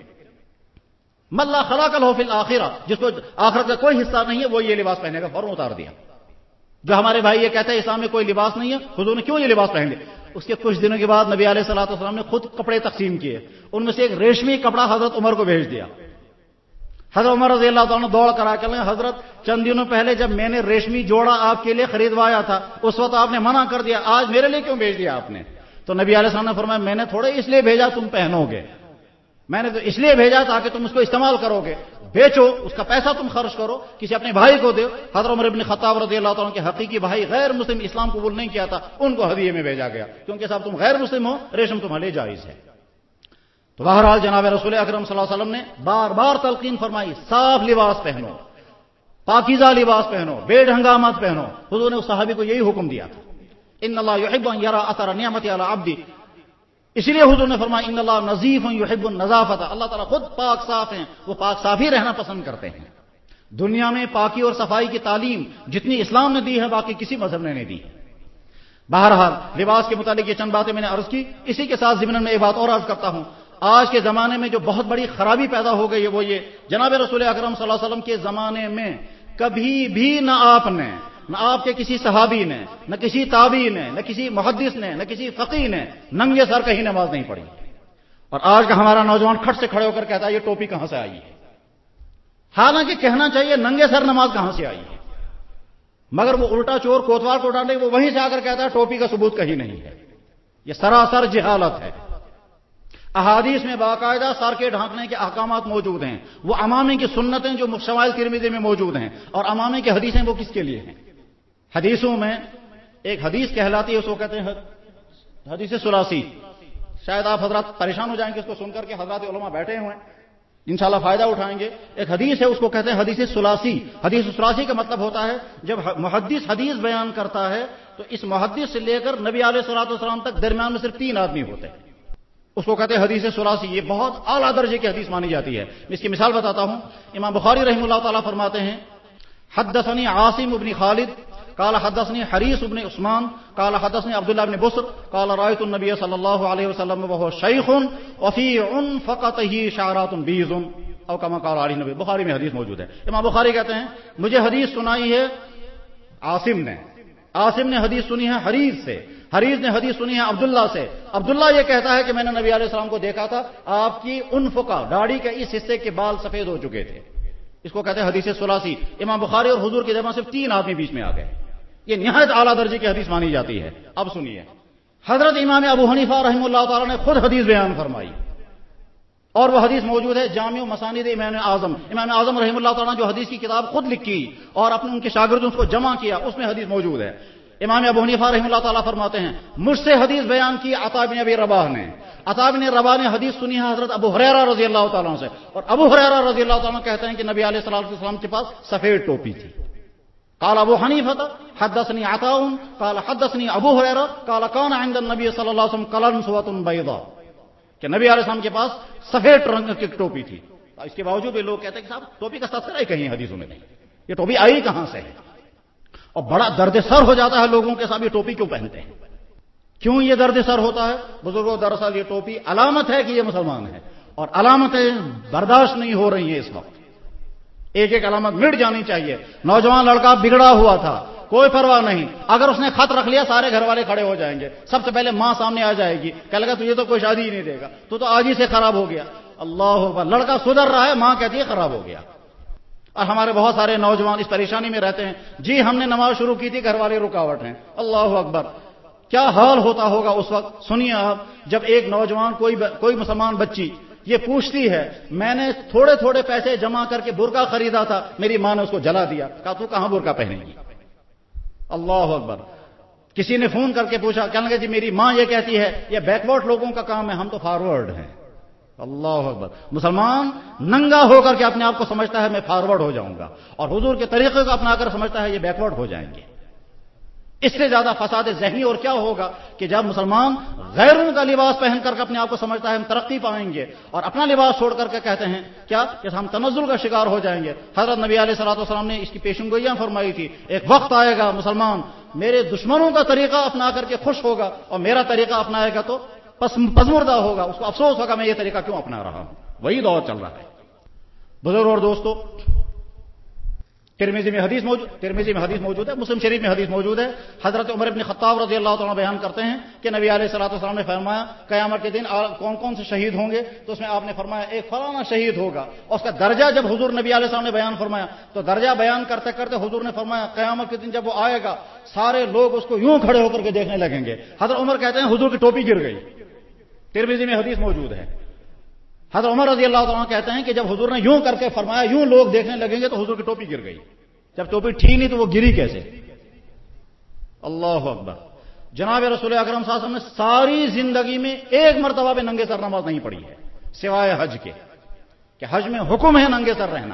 ملا خلاق له فی الآخرہ، جس کو آخرت کا کوئی حصہ نہیں ہے وہ یہ لباس پہنے کا، فوراً اتار دیا۔ جو ہمارے بھائی یہ کہتے ہیں اسلام میں کوئی لباس نہیں ہے، حضور نے کیوں یہ لباس پہن لیا؟ اس کے کچھ دنوں کے بعد نبی علیہ الصلوۃ والسلام نے خود کپڑے تقسیم کیے، ان میں سے ایک ریشمی کپڑا حضرت عمر کو بھیج دیا۔ حضرت عمر رضی اللہ تعالیٰ نے دوڑ کر آ کر حضرت چند دنوں پہلے جب میں نے ریشمی جوڑا آپ کے لیے خریدوایا تھا اس وقت آپ نے منع کر دیا، آج میرے لیے کیوں بھیج دیا آپ نے؟ تو نبی علیہ السلام نے فرمایا میں نے تھوڑے اس لیے بھیجا تم پہنو گے، میں نے تو اس لیے بھیجا تاکہ تم اس کو استعمال کرو گے، بیچو، اس کا پیسہ تم خرچ کرو، کسی اپنے بھائی کو دو۔ حضرت عمر بن خطاب رضی اللہ تعالیٰ کے حقیقی بھائی غیر مسلم اسلام قبول نہیں کیا تھا، ان کو ہدیے میں بھیجا گیا، کیونکہ صاحب تم غیر مسلم ہو، ریشم تمہارے لیے جائز ہے۔ تو بہرحال جناب رسول اکرم صلی اللہ علیہ وسلم نے بار بار تلقین فرمائی صاف لباس پہنو، پاکیزہ لباس پہنو، بے ڈھنگا مت پہنو۔ حضور نے اس صحابی کو یہی حکم دیا تھا، ان اللہ یحب ان یرى اثر نعمت علی عبدہ، اسی لیے حضور نے فرمایا ان اللہ نظیف یحب النظافۃ، اللہ تعالیٰ خود پاک صاف ہیں، وہ پاک صاف ہی رہنا پسند کرتے ہیں۔ دنیا میں پاکی اور صفائی کی تعلیم جتنی اسلام نے دی ہے باقی کسی مذہب نے نہیں دی۔ بہرحال لباس کے متعلق یہ چند باتیں میں نے عرض کی، اسی کے ساتھ ضمن میں ایک بات اور عرض کرتا ہوں۔ آج کے زمانے میں جو بہت بڑی خرابی پیدا ہو گئی ہے وہ یہ، جناب رسول اکرم صلی اللہ علیہ وسلم کے زمانے میں کبھی بھی نہ آپ نے، نہ آپ کے کسی صحابی نے، نہ کسی تابعی نے، نہ کسی محدث نے، نہ کسی فقیہ نے ننگے سر کہیں نماز نہیں پڑھی۔ اور آج کا ہمارا نوجوان کھٹ سے کھڑے ہو کر کہتا ہے یہ ٹوپی کہاں سے آئی ہے، حالانکہ کہنا چاہیے ننگے سر نماز کہاں سے آئی ہے، مگر وہ الٹا چور کوتوال کو ڈانٹے وہ وہیں سے آ کر کہتا ہے ٹوپی کا ثبوت کہیں نہیں ہے۔ یہ سراسر جہالت ہے۔ احادیث میں باقاعدہ سر کے ڈھانکنے کے احکامات موجود ہیں، وہ امامے کی سنتیں جو شمائل ترمذی میں موجود ہیں، اور امامے کی حدیثیں وہ کس کے لیے ہیں؟ حدیثوں میں ایک حدیث کہلاتی ہے اس کو کہتے ہیں حدیث ثلاثی، شاید آپ حضرات پریشان ہو جائیں گے اس کو سن کر کے، حضرات علماء بیٹھے ہوئے ہیں انشاءاللہ فائدہ اٹھائیں گے۔ ایک حدیث ہے اس کو کہتے ہیں حدیث ثلاثی۔ حدیث ثلاثی کا مطلب ہوتا ہے جب محدث حدیث بیان کرتا ہے تو اس محدث سے لے کر نبی علیہ الصلوۃ والسلام تک درمیان میں صرف تین آدمی ہوتے ہیں، اس کو کہتے ہیں حدیث ثلاثی۔ یہ بہت اعلیٰ درجے کی حدیث مانی جاتی ہے۔ اس کی مثال بتاتا ہوں، امام بخاری رحمہ اللہ تعالیٰ فرماتے ہیں حدثنی عاصم بن خالد قال حدثني حريص بن عثمان قال حدثني عبد الله بن بصر قال رأيت النبي صلى الله عليه وسلم وهو شيخ وفي عنفقته شعرات بيض او كما قال عليه النبي، بخاری میں حدیث موجود ہے۔ امام بخاری کہتے ہیں مجھے حدیث سنائی ہے عاصم نے، عاصم نے حدیث سنی ہے حریث سے، حریث نے حدیث سنی ہے عبداللہ سے۔ عبداللہ یہ کہتا ہے کہ میں نے نبی علیہ السلام کو دیکھا تھا، آپ کی عنفقہ داڑھی کے اس حصے کے بال سفید ہو چکے تھے، اس کو کہتے ہیں حدیث ثلاثی۔ امام بخاری اور حضور کے درمیان صرف تین آدمی بیچ میں آ گئے، یہ نہایت اعلیٰ درجے کی حدیث مانی جاتی ہے۔ اب سنیے، حضرت امام ابو حنیفہ رحمہ اللہ تعالیٰ نے خود حدیث بیان فرمائی، اور وہ حدیث موجود ہے جامع مسانید امام اعظم۔ امام اعظم رحمہ اللہ تعالیٰ نے جو حدیث کی کتاب خود لکھی اور اپنے ان کے شاگردوں اس کو جمع کیا، اس میں حدیث موجود ہے۔ امام ابو حنیفہ رحمہ اللہ تعالیٰ فرماتے ہیں مجھ سے حدیث بیان کی عطا بن ابی رباح نے، عطا بن رباح نے حدیث سنی ہے حضرت ابو ہریرہ رضی اللہ تعالیٰ سے، اور ابو ہریرہ رضی اللہ تعالیٰ کہتے ہیں کہ نبی علیہ الصلوۃ والسلام کے پاس سفید ٹوپی تھی۔ قال ابو حنیفہ حدثني عطاء قال حدثني ابو هريره قال كان عند النبي صلی اللہ علیہ وسلم قلنسوۃ بيضاء، کہ نبی علیہ السلام کے پاس سفید رنگ کی ٹوپی تھی۔ اس کے باوجود بھی لوگ کہتے ہیں کہ صاحب ٹوپی کا تذکرہ ہی کہیں حدیثوں میں نہیں، یہ ٹوپی آئی کہاں سے ہے؟ اور بڑا درد سر ہو جاتا ہے لوگوں کے ساتھ، یہ ٹوپی کیوں پہنتے ہیں؟ کیوں یہ درد سر ہوتا ہے؟ بزرگوں دراصل یہ ٹوپی علامت ہے کہ یہ مسلمان ہے، اور علامتیں برداشت نہیں ہو رہی ہیں اس وقت، ایک ایک علامت مٹ جانی چاہیے۔ نوجوان لڑکا بگڑا ہوا تھا، کوئی پرواہ نہیں، اگر اس نے خط رکھ لیا سارے گھر والے کھڑے ہو جائیں گے، سب سے پہلے ماں سامنے آ جائے گی، کہے لگا تجھے تو کوئی شادی ہی نہیں دے گا، تو تو آج ہی سے خراب ہو گیا۔ اللہ اکبر، لڑکا سدھر رہا ہے، ماں کہتی ہے خراب ہو گیا۔ اور ہمارے بہت سارے نوجوان اس پریشانی میں رہتے ہیں، جی ہم نے نماز شروع کی تھی، گھر والے رکاوٹ ہیں۔ اللہ اکبر، کیا حال ہوتا ہوگا اس وقت؟ سنیے آپ، جب ایک نوجوان کوئی کوئی مسلمان بچی یہ پوچھتی ہے میں نے تھوڑے تھوڑے پیسے جمع کر کے برقع خریدا تھا، میری ماں نے اس کو جلا دیا، کہا تو کہاں برقع پہنے گی؟ اللہ اکبر۔ کسی نے فون کر کے پوچھا، کہنے لگے جی میری ماں یہ کہتی ہے یہ بیکورڈ لوگوں کا کام ہے، ہم تو فارورڈ ہیں۔ اللہ اکبر، مسلمان ننگا ہو کر کے اپنے آپ کو سمجھتا ہے میں فارورڈ ہو جاؤں گا، اور حضور کے طریقے کو اپنا کر سمجھتا ہے یہ بیکورڈ ہو جائیں گے۔ اس سے زیادہ فساد ذہنی اور کیا ہوگا کہ جب مسلمان غیروں کا لباس پہن کر کے اپنے آپ کو سمجھتا ہے ہم ترقی پائیں گے، اور اپنا لباس چھوڑ کر کے کہتے ہیں کیا کہ ہم تنزل کا شکار ہو جائیں گے۔ حضرت نبی علیہ الصلوۃ والسلام نے اس کی پیشن گوئیاں فرمائی تھی، ایک وقت آئے گا مسلمان میرے دشمنوں کا طریقہ اپنا کر کے خوش ہوگا، اور میرا طریقہ اپنائے گا تو پسمردہ ہوگا، اس کو افسوس ہوگا میں یہ طریقہ کیوں اپنا رہا ہوں۔ وہی دور چل رہا ہے۔ بزرگ اور دوستو، ترمذی میں حدیث موجود ترمذی میں حدیث موجود ہے، مسلم شریف میں حدیث موجود ہے۔ حضرت عمر بن خطاب رضی اللہ تعالیٰ بیان کرتے ہیں کہ نبی علیہ الصلوۃ والسلام نے فرمایا قیامت کے دن کون کون سے شہید ہوں گے، تو اس میں آپ نے فرمایا ایک فلانا شہید ہوگا، اور اس کا درجہ جب حضور نبی علیہ السلام نے بیان فرمایا تو درجہ بیان کرتے کرتے حضور نے فرمایا قیامت کے دن جب وہ آئے گا سارے لوگ اس کو یوں کھڑے ہو کر کے دیکھنے لگیں گے۔ حضرت عمر کہتے ہیں حضور کی ٹوپی گر گئی، ترمذی میں حدیث موجود ہے۔ حضرت عمر رضی اللہ تعالیٰ کہتے ہیں کہ جب حضور نے یوں کر کے فرمایا یوں لوگ دیکھنے لگیں گے تو حضور کی ٹوپی گر گئی۔ جب ٹوپی تھی نہیں تو وہ گری کیسے؟ اللہ اکبر۔ جناب رسول اکرم صلی اللہ علیہ وسلم نے ساری زندگی میں ایک مرتبہ بھی ننگے سر نماز نہیں پڑھی ہے سوائے حج کے، کہ حج میں حکم ہے ننگے سر رہنا۔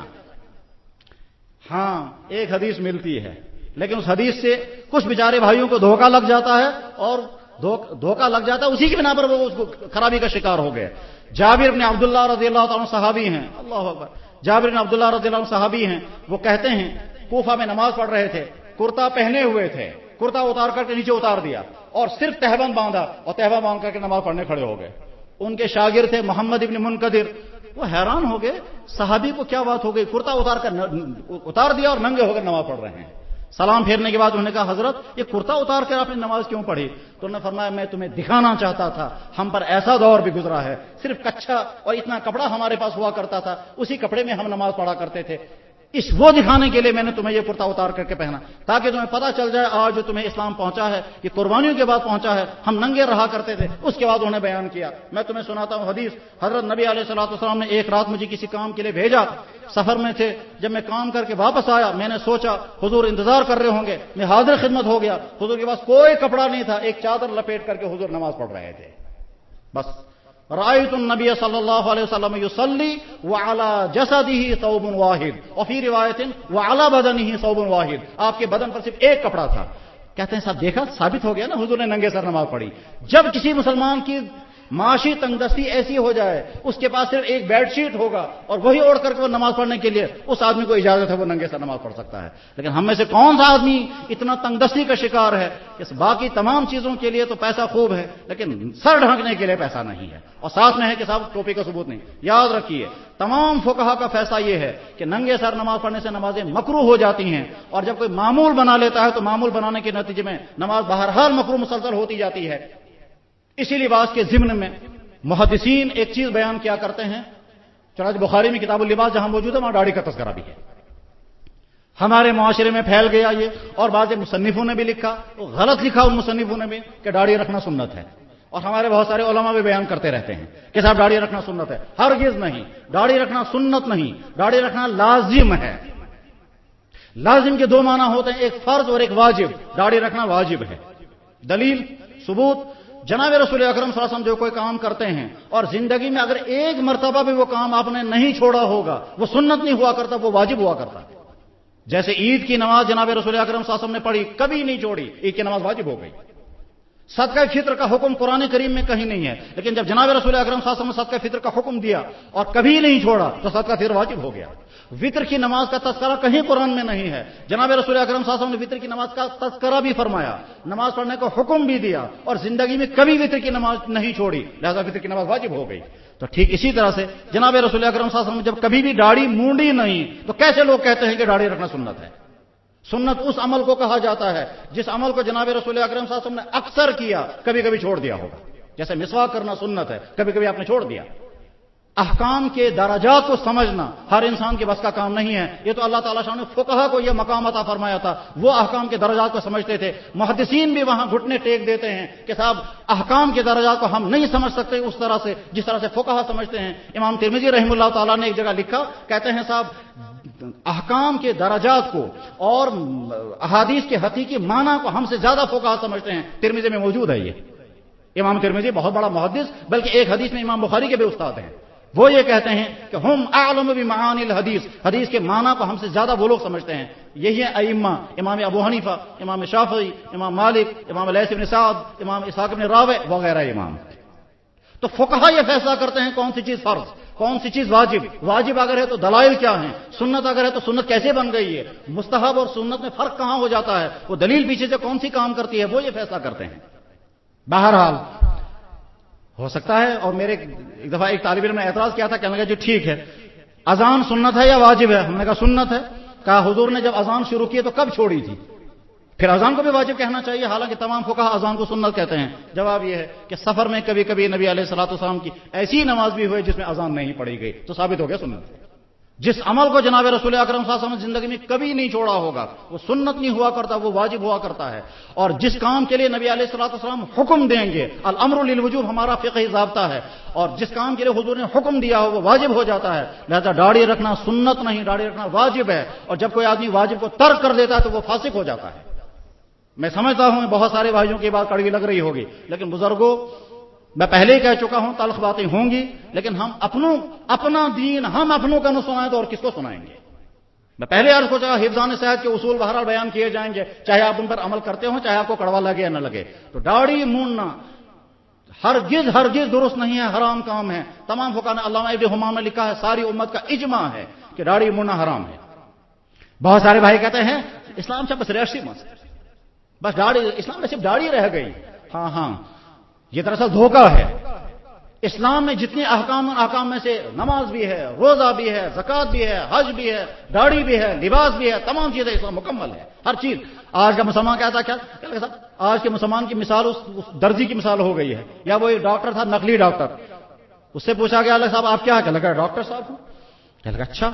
ہاں ایک حدیث ملتی ہے، لیکن اس حدیث سے کچھ بیچارے بھائیوں کو دھوکہ لگ جاتا ہے، اور دھوکہ لگ جاتا ہے اسی کی بنا پر وہ اس کو خرابی کا شکار ہو گئے۔ جابر بن عبداللہ رضی اللہ تعالیٰ صحابی ہیں، اللہ اکبر، جابر بن عبداللہ رضی اللہ عنہ صحابی ہیں، وہ کہتے ہیں کوفہ میں نماز پڑھ رہے تھے، کرتا پہنے ہوئے تھے، کرتا اتار کر کے نیچے اتار دیا اور صرف تہبند باندھا اور تہبند باندھ کر کے نماز پڑھنے کھڑے ہو گئے۔ ان کے شاگرد تھے محمد ابن منقدر، وہ حیران ہو گئے صحابی کو کیا بات ہو گئی، کرتا اتار کر اتار دیا اور ننگے ہو کر نماز پڑھ رہے ہیں۔ سلام پھیرنے کے بعد انہوں نے کہا حضرت یہ کرتا اتار کر آپ نے نماز کیوں پڑھی؟ تو انہوں نے فرمایا میں تمہیں دکھانا چاہتا تھا ہم پر ایسا دور بھی گزرا ہے، صرف کچھا اور اتنا کپڑا ہمارے پاس ہوا کرتا تھا، اسی کپڑے میں ہم نماز پڑھا کرتے تھے، اس وہ دکھانے کے لیے میں نے تمہیں یہ کرتا اتار کر کے پہنا تاکہ تمہیں پتہ چل جائے آج جو تمہیں اسلام پہنچا ہے یہ قربانیوں کے بعد پہنچا ہے، ہم ننگے رہا کرتے تھے۔ اس کے بعد انہوں نے بیان کیا، میں تمہیں سناتا ہوں حدیث۔ حضرت نبی علیہ الصلوۃ والسلام نے ایک رات مجھے کسی کام کے لیے بھیجا، سفر میں تھے، جب میں کام کر کے واپس آیا میں نے سوچا حضور انتظار کر رہے ہوں گے، میں حاضر خدمت ہو گیا، حضور کے پاس کوئی کپڑا نہیں تھا، ایک چادر لپیٹ کر کے حضور نماز پڑھ رہے تھے۔ بس رأيت النبي صلى الله عليه وسلم يصلي وعلى جسده ثوب واحد وفي روایت وعلى بدنه ثوب واحد، آپ کے بدن پر صرف ایک کپڑا تھا۔ کہتے ہیں صاحب دیکھا ثابت ہو گیا نا حضور نے ننگے سر نماز پڑھی۔ جب کسی مسلمان کی معاشی تنگدستی ایسی ہو جائے اس کے پاس صرف ایک بیڈ شیٹ ہوگا اور وہی اوڑھ کر کے وہ نماز پڑھنے کے لیے اس آدمی کو اجازت ہے وہ ننگے سر نماز پڑھ سکتا ہے، لیکن ہم میں سے کون سا آدمی اتنا تنگدستی کا شکار ہے؟ اس باقی تمام چیزوں کے لیے تو پیسہ خوب ہے لیکن سر ڈھانکنے کے لیے پیسہ نہیں ہے، اور ساتھ میں ہے کہ صاحب ٹوپی کا ثبوت نہیں۔ یاد رکھیے تمام فقہا کا فیصلہ یہ ہے کہ ننگے سر نماز پڑھنے سے نمازیں مکروہ ہو جاتی ہیں، اور جب کوئی معمول بنا لیتا ہے تو معمول بنانے کے نتیجے میں نماز بہرحال مکروہ مسلسل ہوتی جاتی ہے۔ اسی لباس کے ضمن میں محدثین ایک چیز بیان کیا کرتے ہیں، چنانچہ بخاری میں کتاب اللباس جہاں موجود ہے وہاں داڑھی کا تذکرہ بھی ہے۔ ہمارے معاشرے میں پھیل گیا یہ، اور بعض مصنفوں نے بھی لکھا، غلط لکھا ان مصنفوں نے بھی کہ داڑھی رکھنا سنت ہے، اور ہمارے بہت سارے علماء بھی بیان کرتے رہتے ہیں کہ صاحب داڑھی رکھنا سنت ہے۔ ہرگز نہیں، داڑھی رکھنا سنت نہیں، داڑھی رکھنا لازم ہے۔ لازم کے دو معنی ہوتے ہیں، ایک فرض اور ایک واجب۔ داڑھی رکھنا واجب ہے۔ دلیل ثبوت جناب رسول اکرم صلی اللہ علیہ وسلم جو کوئی کام کرتے ہیں اور زندگی میں اگر ایک مرتبہ بھی وہ کام آپ نے نہیں چھوڑا ہوگا وہ سنت نہیں ہوا کرتا، وہ واجب ہوا کرتا ہے۔ جیسے عید کی نماز جناب رسول اکرم صلی اللہ علیہ وسلم نے پڑھی، کبھی نہیں چھوڑی، عید کی نماز واجب ہو گئی۔ صدقہ فطر کا حکم قرآن کریم میں کہیں نہیں ہے، لیکن جب جناب رسول اکرم صلی اللہ علیہ وسلم نے صدقہ فطر کا حکم دیا اور کبھی نہیں چھوڑا تو صدقہ فطر واجب ہو گیا۔ وطر کی نماز کا تذکرہ کہیں قرآن میں نہیں ہے، جناب رسول اکرم صلی اللہ علیہ وسلم نے وطر کی نماز کا تذکرہ بھی فرمایا، نماز پڑھنے کا حکم بھی دیا، اور زندگی میں کبھی وطر کی نماز نہیں چھوڑی، لہذا وطر کی نماز واجب ہو گئی۔ تو ٹھیک اسی طرح سے جناب رسول اکرم صلی اللہ علیہ وسلم نے جب کبھی بھی داڑھی مونڈی نہیں، تو کیسے لوگ کہتے ہیں کہ داڑھی رکھنا سنت ہے؟ سنت اس عمل کو کہا جاتا ہے جس عمل کو جناب رسول اکرم صلی اللہ علیہ وسلم نے اکثر کیا، کبھی کبھی چھوڑ دیا ہوگا۔ جیسے مسواک کرنا سنت ہے، کبھی کبھی آپ نے چھوڑ دیا۔ احکام کے درجات کو سمجھنا ہر انسان کے بس کا کام نہیں ہے، یہ تو اللہ تعالیٰ شان نے فقہا کو یہ مقام عطا فرمایا تھا، وہ احکام کے درجات کو سمجھتے تھے۔ محدثین بھی وہاں گھٹنے ٹیک دیتے ہیں کہ صاحب احکام کے درجات کو ہم نہیں سمجھ سکتے اس طرح سے جس طرح سے فقہا سمجھتے ہیں۔ امام ترمذی رحمہ اللہ تعالیٰ نے ایک جگہ لکھا، کہتے ہیں صاحب احکام کے درجات کو اور احادیث کے حقیقی معنی کو ہم سے زیادہ فقہا سمجھتے ہیں۔ ترمذی میں موجود ہے یہ، امام ترمذی بہت بڑا محدث، بلکہ ایک حدیث میں امام بخاری کے بھی استاد ہیں، وہ یہ کہتے ہیں کہ ہم اعلم بمعانی الحدیث، حدیث کے معنی کو ہم سے زیادہ وہ لوگ سمجھتے ہیں. یہی ہے ائمہ، امام ابو حنیفہ، امام شافعی، امام مالک، امام لیث بن سعد، امام اسحاق بن راوے وغیرہ امام. تو فقہا یہ فیصلہ کرتے ہیں کون سی چیز فرض، کون سی چیز واجب. واجب اگر ہے تو دلائل کیا ہیں، سنت اگر ہے تو سنت کیسے بن گئی ہے، مستحب اور سنت میں فرق کہاں ہو جاتا ہے، وہ دلیل پیچھے سے کون سی کام کرتی ہے، وہ یہ فیصلہ کرتے ہیں. بہرحال ہو سکتا ہے، اور میرے ایک دفعہ ایک طالب علم نے اعتراض کیا تھا، کہنے لگا جی ٹھیک ہے اذان سنت ہے یا واجب ہے؟ ہم نے کہا سنت ہے. کہا حضور نے جب اذان شروع کی تو کب چھوڑی تھی؟ پھر اذان کو بھی واجب کہنا چاہیے، حالانکہ تمام فقہا اذان کو سنت کہتے ہیں. جواب یہ ہے کہ سفر میں کبھی کبھی نبی علیہ الصلوۃ والسلام کی ایسی نماز بھی ہوئی جس میں اذان نہیں پڑھی گئی، تو ثابت ہو گیا سنت. جس عمل کو جناب رسول اکرم صلی اللہ علیہ وسلم زندگی میں کبھی نہیں چھوڑا ہوگا وہ سنت نہیں ہوا کرتا، وہ واجب ہوا کرتا ہے. اور جس کام کے لیے نبی علیہ الصلوۃ والسلام حکم دیں گے، الامر للوجوب ہمارا فقہی ضابطہ ہے، اور جس کام کے لیے حضور نے حکم دیا ہو وہ واجب ہو جاتا ہے. لہذا داڑھی رکھنا سنت نہیں، داڑھی رکھنا واجب ہے. اور جب کوئی آدمی واجب کو ترک کر دیتا ہے تو وہ فاسق ہو جاتا ہے. میں سمجھتا ہوں بہت سارے بھائیوں کی بات کڑوی لگ رہی ہوگی، لیکن بزرگوں میں پہلے ہی کہہ چکا ہوں تلخ باتیں ہوں گی، لیکن ہم اپنوں اپنا دین ہم اپنوں کا نہ سنائیں تو اور کس کو سنائیں گے. میں پہلے عرض کو چاہا حفظان صحت کے اصول بہرحال بیان کیے جائیں گے، چاہے آپ ان پر عمل کرتے ہوں، چاہے آپ کو کڑوا لگے یا نہ لگے. تو داڑھی موننا ہرگز ہرگز درست نہیں ہے، حرام کام ہے. تمام فقہا نے، علامہ ابن حمام نے لکھا ہے، ساری امت کا اجماع ہے کہ داڑھی موننا حرام ہے. بہت سارے بھائی کہتے ہیں اسلام سے بس ریشی مت، بس داڑھی، اسلام میں صرف داڑھی رہ گئی. ہاں ہاں یہ دراصل دھوکہ ہے. اسلام میں جتنے احکام احکام میں سے نماز بھی ہے، روزہ بھی ہے، زکوٰۃ بھی ہے، حج بھی ہے، داڑھی بھی ہے، لباس بھی ہے، تمام چیزیں اسلام مکمل ہے، ہر چیز. آج کا مسلمان کہتا کیا کیا آج کے مسلمان کی مثال اس درزی کی مثال ہو گئی ہے، یا وہ ایک ڈاکٹر تھا، نقلی ڈاکٹر. اس سے پوچھا گیا الگ صاحب آپ کیا کہ لگا ڈاکٹر صاحب ہوں. کہنے لگا اچھا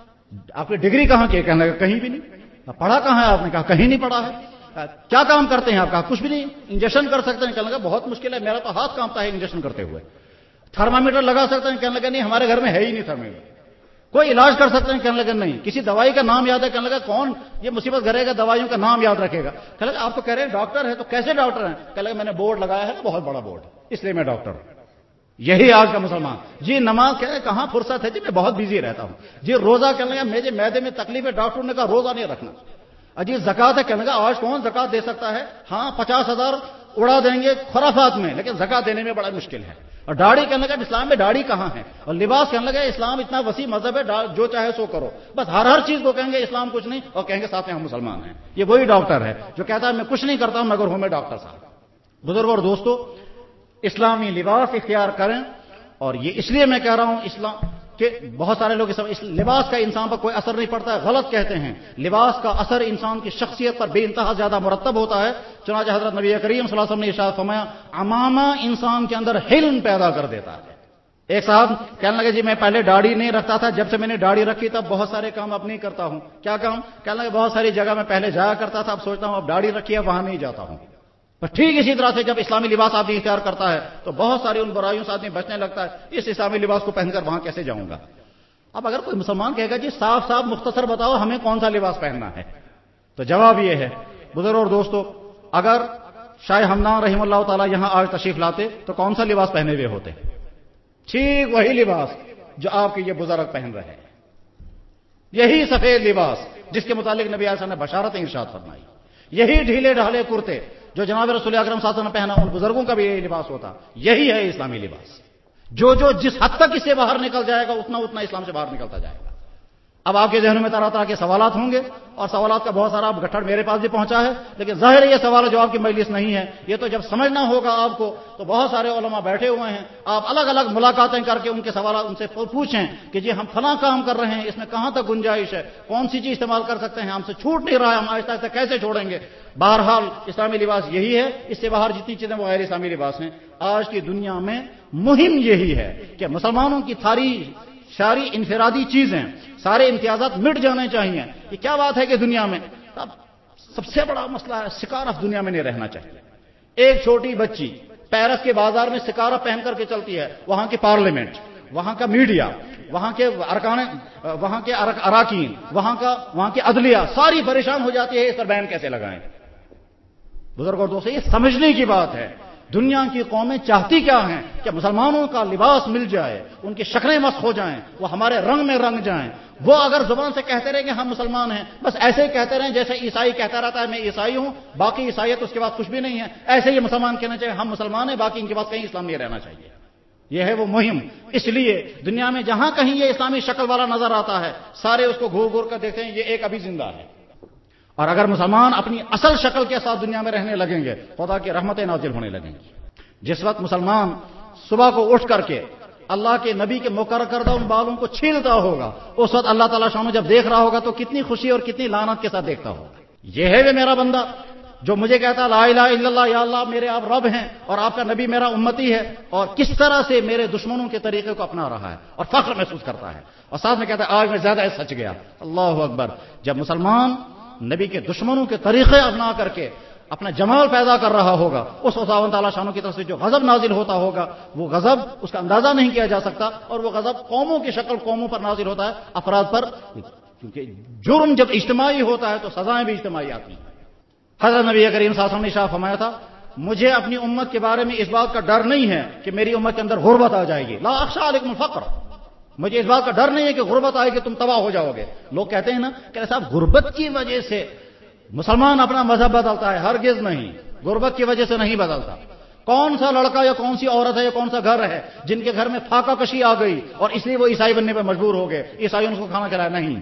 آپ کی ڈگری کہاں کی؟ کہنے لگا کہیں بھی نہیں. پڑھا کہاں ہے آپ نے؟ کہا کہیں نہیں پڑھا ہے. کیا کام کرتے ہیں آپ؟ کہا کچھ بھی نہیں. انجیکشن کر سکتے ہیں؟ کہنے لگا بہت مشکل ہے، میرا تو ہاتھ کانپتا ہے انجیکشن کرتے ہوئے. تھرمامیٹر لگا سکتے ہیں؟ کہنے لگا نہیں ہمارے گھر میں ہے ہی نہیں تھرمامیٹر. کوئی علاج کر سکتے ہیں؟ کہنے لگا نہیں. کسی دوائی کا نام یاد ہے؟ کہنے لگا کون یہ مصیبت کرے گا دوائیوں کا نام یاد رکھے گا. کہنے لگا آپ تو کہہ رہے ہیں ڈاکٹر ہے، تو کیسے ڈاکٹر ہیں؟ کہنے لگا میں نے بورڈ لگایا ہے بہت بڑا بورڈ، اس لیے میں ڈاکٹر ہوں. یہی آج کا مسلمان. جی نماز کہہ رہے کہاں فرصت ہے جی، میں بہت بزی رہتا ہوں. جی روزہ کہنے لگا میرے معدے میں تکلیف ہے، ڈاکٹر نے کہا روزہ نہیں رکھنا. اجی زکات ہے، کہنے لگا آج کون زکات دے سکتا ہے؟ ہاں پچاس ہزار اڑا دیں گے خرافات میں، لیکن زکات دینے میں بڑا مشکل ہے. اور داڑھی کہنے لگا اسلام میں داڑھی کہاں ہے؟ اور لباس کہنے لگا اسلام اتنا وسیع مذہب ہے، جو چاہے سو کرو. بس ہر ہر چیز کو کہیں گے اسلام کچھ نہیں، اور کہیں گے ساتھ میں ہم مسلمان ہیں. یہ وہی ڈاکٹر ہے جو کہتا ہے میں کچھ نہیں کرتا ہوں مگر ہوں میں ڈاکٹر صاحب. بزرگوں اور دوستو، اسلامی لباس اختیار کریں. اور یہ اس لیے میں کہہ رہا ہوں اسلام کہ بہت سارے لوگ اس لباس کا انسان پر کوئی اثر نہیں پڑتا ہے، غلط کہتے ہیں. لباس کا اثر انسان کی شخصیت پر بے انتہا زیادہ مرتب ہوتا ہے. چنانچہ حضرت نبی کریم صلی اللہ علیہ وسلم نے ارشاد فرمایا عمامہ انسان کے اندر حلم پیدا کر دیتا ہے. ایک صاحب کہنے لگے جی میں پہلے داڑھی نہیں رکھتا تھا، جب سے میں نے داڑھی رکھی تب بہت سارے کام اب نہیں کرتا ہوں. کیا کام؟ کہنے لگے بہت ساری جگہ میں پہلے جایا کرتا تھا، اب سوچتا ہوں اب داڑھی رکھی ہے وہاں نہیں جاتا ہوں. پر ٹھیک اسی طرح سے جب اسلامی لباس آدمی اختیار کرتا ہے تو بہت ساری ان برائیوں سے آدمی بچنے لگتا ہے. اس اسلامی لباس کو پہن کر وہاں کیسے جاؤں گا؟ اب اگر کوئی مسلمان کہے گا جی صاف صاف مختصر بتاؤ ہمیں کون سا لباس پہننا ہے، تو جواب یہ ہے بزرگ اور دوستو، اگر شاہ ہمدان رحمہ اللہ تعالی یہاں آج تشریف لاتے تو کون سا لباس پہنے ہوئے ہوتے؟ ٹھیک وہی لباس جو آپ کے یہ بزرگ پہن رہے ہیں، یہی سفید لباس جس کے متعلق نبی علیہ السلام نے بشارت ارشاد فرمائی، یہی ڈھیلے ڈھالے کرتے جو جناب رسول اکرم صلی اللہ علیہ وسلم نے پہنا، ان بزرگوں کا بھی یہی لباس ہوتا. یہی ہے اسلامی لباس. جو جو جس حد تک اس سے باہر نکل جائے گا اتنا اتنا اسلام سے باہر نکلتا جائے گا. اب آپ کے ذہنوں میں طرح طرح کے سوالات ہوں گے، اور سوالات کا بہت سارا گٹھڑ میرے پاس بھی پہنچا ہے، لیکن ظاہر ہے یہ سوال جواب کی مجلس نہیں ہے. یہ تو جب سمجھنا ہوگا آپ کو تو بہت سارے علماء بیٹھے ہوئے ہیں، آپ الگ الگ ملاقاتیں کر کے ان کے سوالات ان سے پوچھیں کہ جی ہم فلاں کام کر رہے ہیں، اس میں کہاں تک گنجائش ہے، کون سی چیز استعمال کر سکتے ہیں، ہم سے چھوٹ نہیں رہا ہے، ہم آہستہ آہستہ کیسے چھوڑیں گے. بہرحال اسلامی لباس یہی ہے، اس سے باہر جتنی چیزیں وہ غیر اسلامی لباس ہیں. آج کی دنیا میں مہم یہی ہے کہ مسلمانوں کی ساری ساری انفرادی چیزیں، سارے امتیازات مٹ جانے چاہیے. یہ کیا بات ہے کہ دنیا میں اب سب سے بڑا مسئلہ ہے سکارف دنیا میں نہیں رہنا چاہیے. ایک چھوٹی بچی پیرس کے بازار میں سکارف پہن کر کے چلتی ہے، وہاں کی پارلیمنٹ، وہاں کا میڈیا، وہاں کے ارکان، وہاں کے اراکین، وہاں کا وہاں کی عدلیہ ساری پریشان ہو جاتی ہے اس پر بین کیسے لگائیں. بزرگوں اور دوستوں یہ سمجھنے کی بات ہے. دنیا کی قومیں چاہتی کیا ہیں کہ مسلمانوں کا لباس مل جائے، ان کی شکلیں مسخ ہو جائیں، وہ ہمارے رنگ میں رنگ جائیں، وہ اگر زبان سے کہتے رہے کہ ہم مسلمان ہیں، بس ایسے ہی کہتے رہیں جیسے عیسائی کہتا رہتا ہے میں عیسائی ہوں، باقی عیسائیت اس کے بعد کچھ بھی نہیں ہے، ایسے ہی مسلمان کہنا چاہیے ہم مسلمان ہیں، باقی ان کے بعد کہیں اسلام نہیں رہنا چاہیے۔ یہ ہے وہ مہم۔ اس لیے دنیا میں جہاں کہیں یہ اسلامی شکل والا نظر آتا ہے، سارے اس کو گھور گھور کر دیکھتے ہیں یہ ایک ابھی زندہ ہے۔ اور اگر مسلمان اپنی اصل شکل کے ساتھ دنیا میں رہنے لگیں گے، خدا کی رحمتیں نازل ہونے لگیں گی۔ جس وقت مسلمان صبح کو اٹھ کر کے اللہ کے نبی کے مقرر کردہ ان بالوں کو چھیلتا ہوگا، اس وقت اللہ تعالیٰ شانو جب دیکھ رہا ہوگا تو کتنی خوشی اور کتنی لعنت کے ساتھ دیکھتا ہوگا۔ یہ ہے وہ میرا بندہ جو مجھے کہتا لا الہ الا اللہ، یا اللہ میرے آپ رب ہیں اور آپ کا نبی میرا امتی ہے، اور کس طرح سے میرے دشمنوں کے طریقے کو اپنا رہا ہے اور فخر محسوس کرتا ہے، اور ساتھ میں کہتا ہے آج میں زیادہ سچ گیا۔ اللہ اکبر۔ جب مسلمان نبی کے دشمنوں کے طریقے اپنا کر کے اپنا جمال پیدا کر رہا ہوگا، اس خداوند تعالیٰ شانوں کی طرف سے جو غضب نازل ہوتا ہوگا، وہ غضب اس کا اندازہ نہیں کیا جا سکتا، اور وہ غضب قوموں کی شکل قوموں پر نازل ہوتا ہے، افراد پر، کیونکہ جرم جب اجتماعی ہوتا ہے تو سزائیں بھی اجتماعی آتی ہیں۔ حضرت نبی کریم صلی اللہ علیہ وسلم نے ارشاد فرمایا تھا مجھے اپنی امت کے بارے میں اس بات کا ڈر نہیں ہے کہ میری امت کے اندر غربت آ جائے گی، لا اخشى علیکم الفقر، مجھے اس بات کا ڈر نہیں ہے کہ غربت آئے گی تم تباہ ہو جاؤ گے۔ لوگ کہتے ہیں نا کہ صاحب غربت کی وجہ سے مسلمان اپنا مذہب بدلتا ہے، ہرگز نہیں، غربت کی وجہ سے نہیں بدلتا۔ کون سا لڑکا یا کون سی عورت ہے یا کون سا گھر ہے جن کے گھر میں فاقہ کشی آ گئی اور اس لیے وہ عیسائی بننے پہ مجبور ہو گئے، عیسائیوں نے اس کو کھانا کھلایا؟ نہیں۔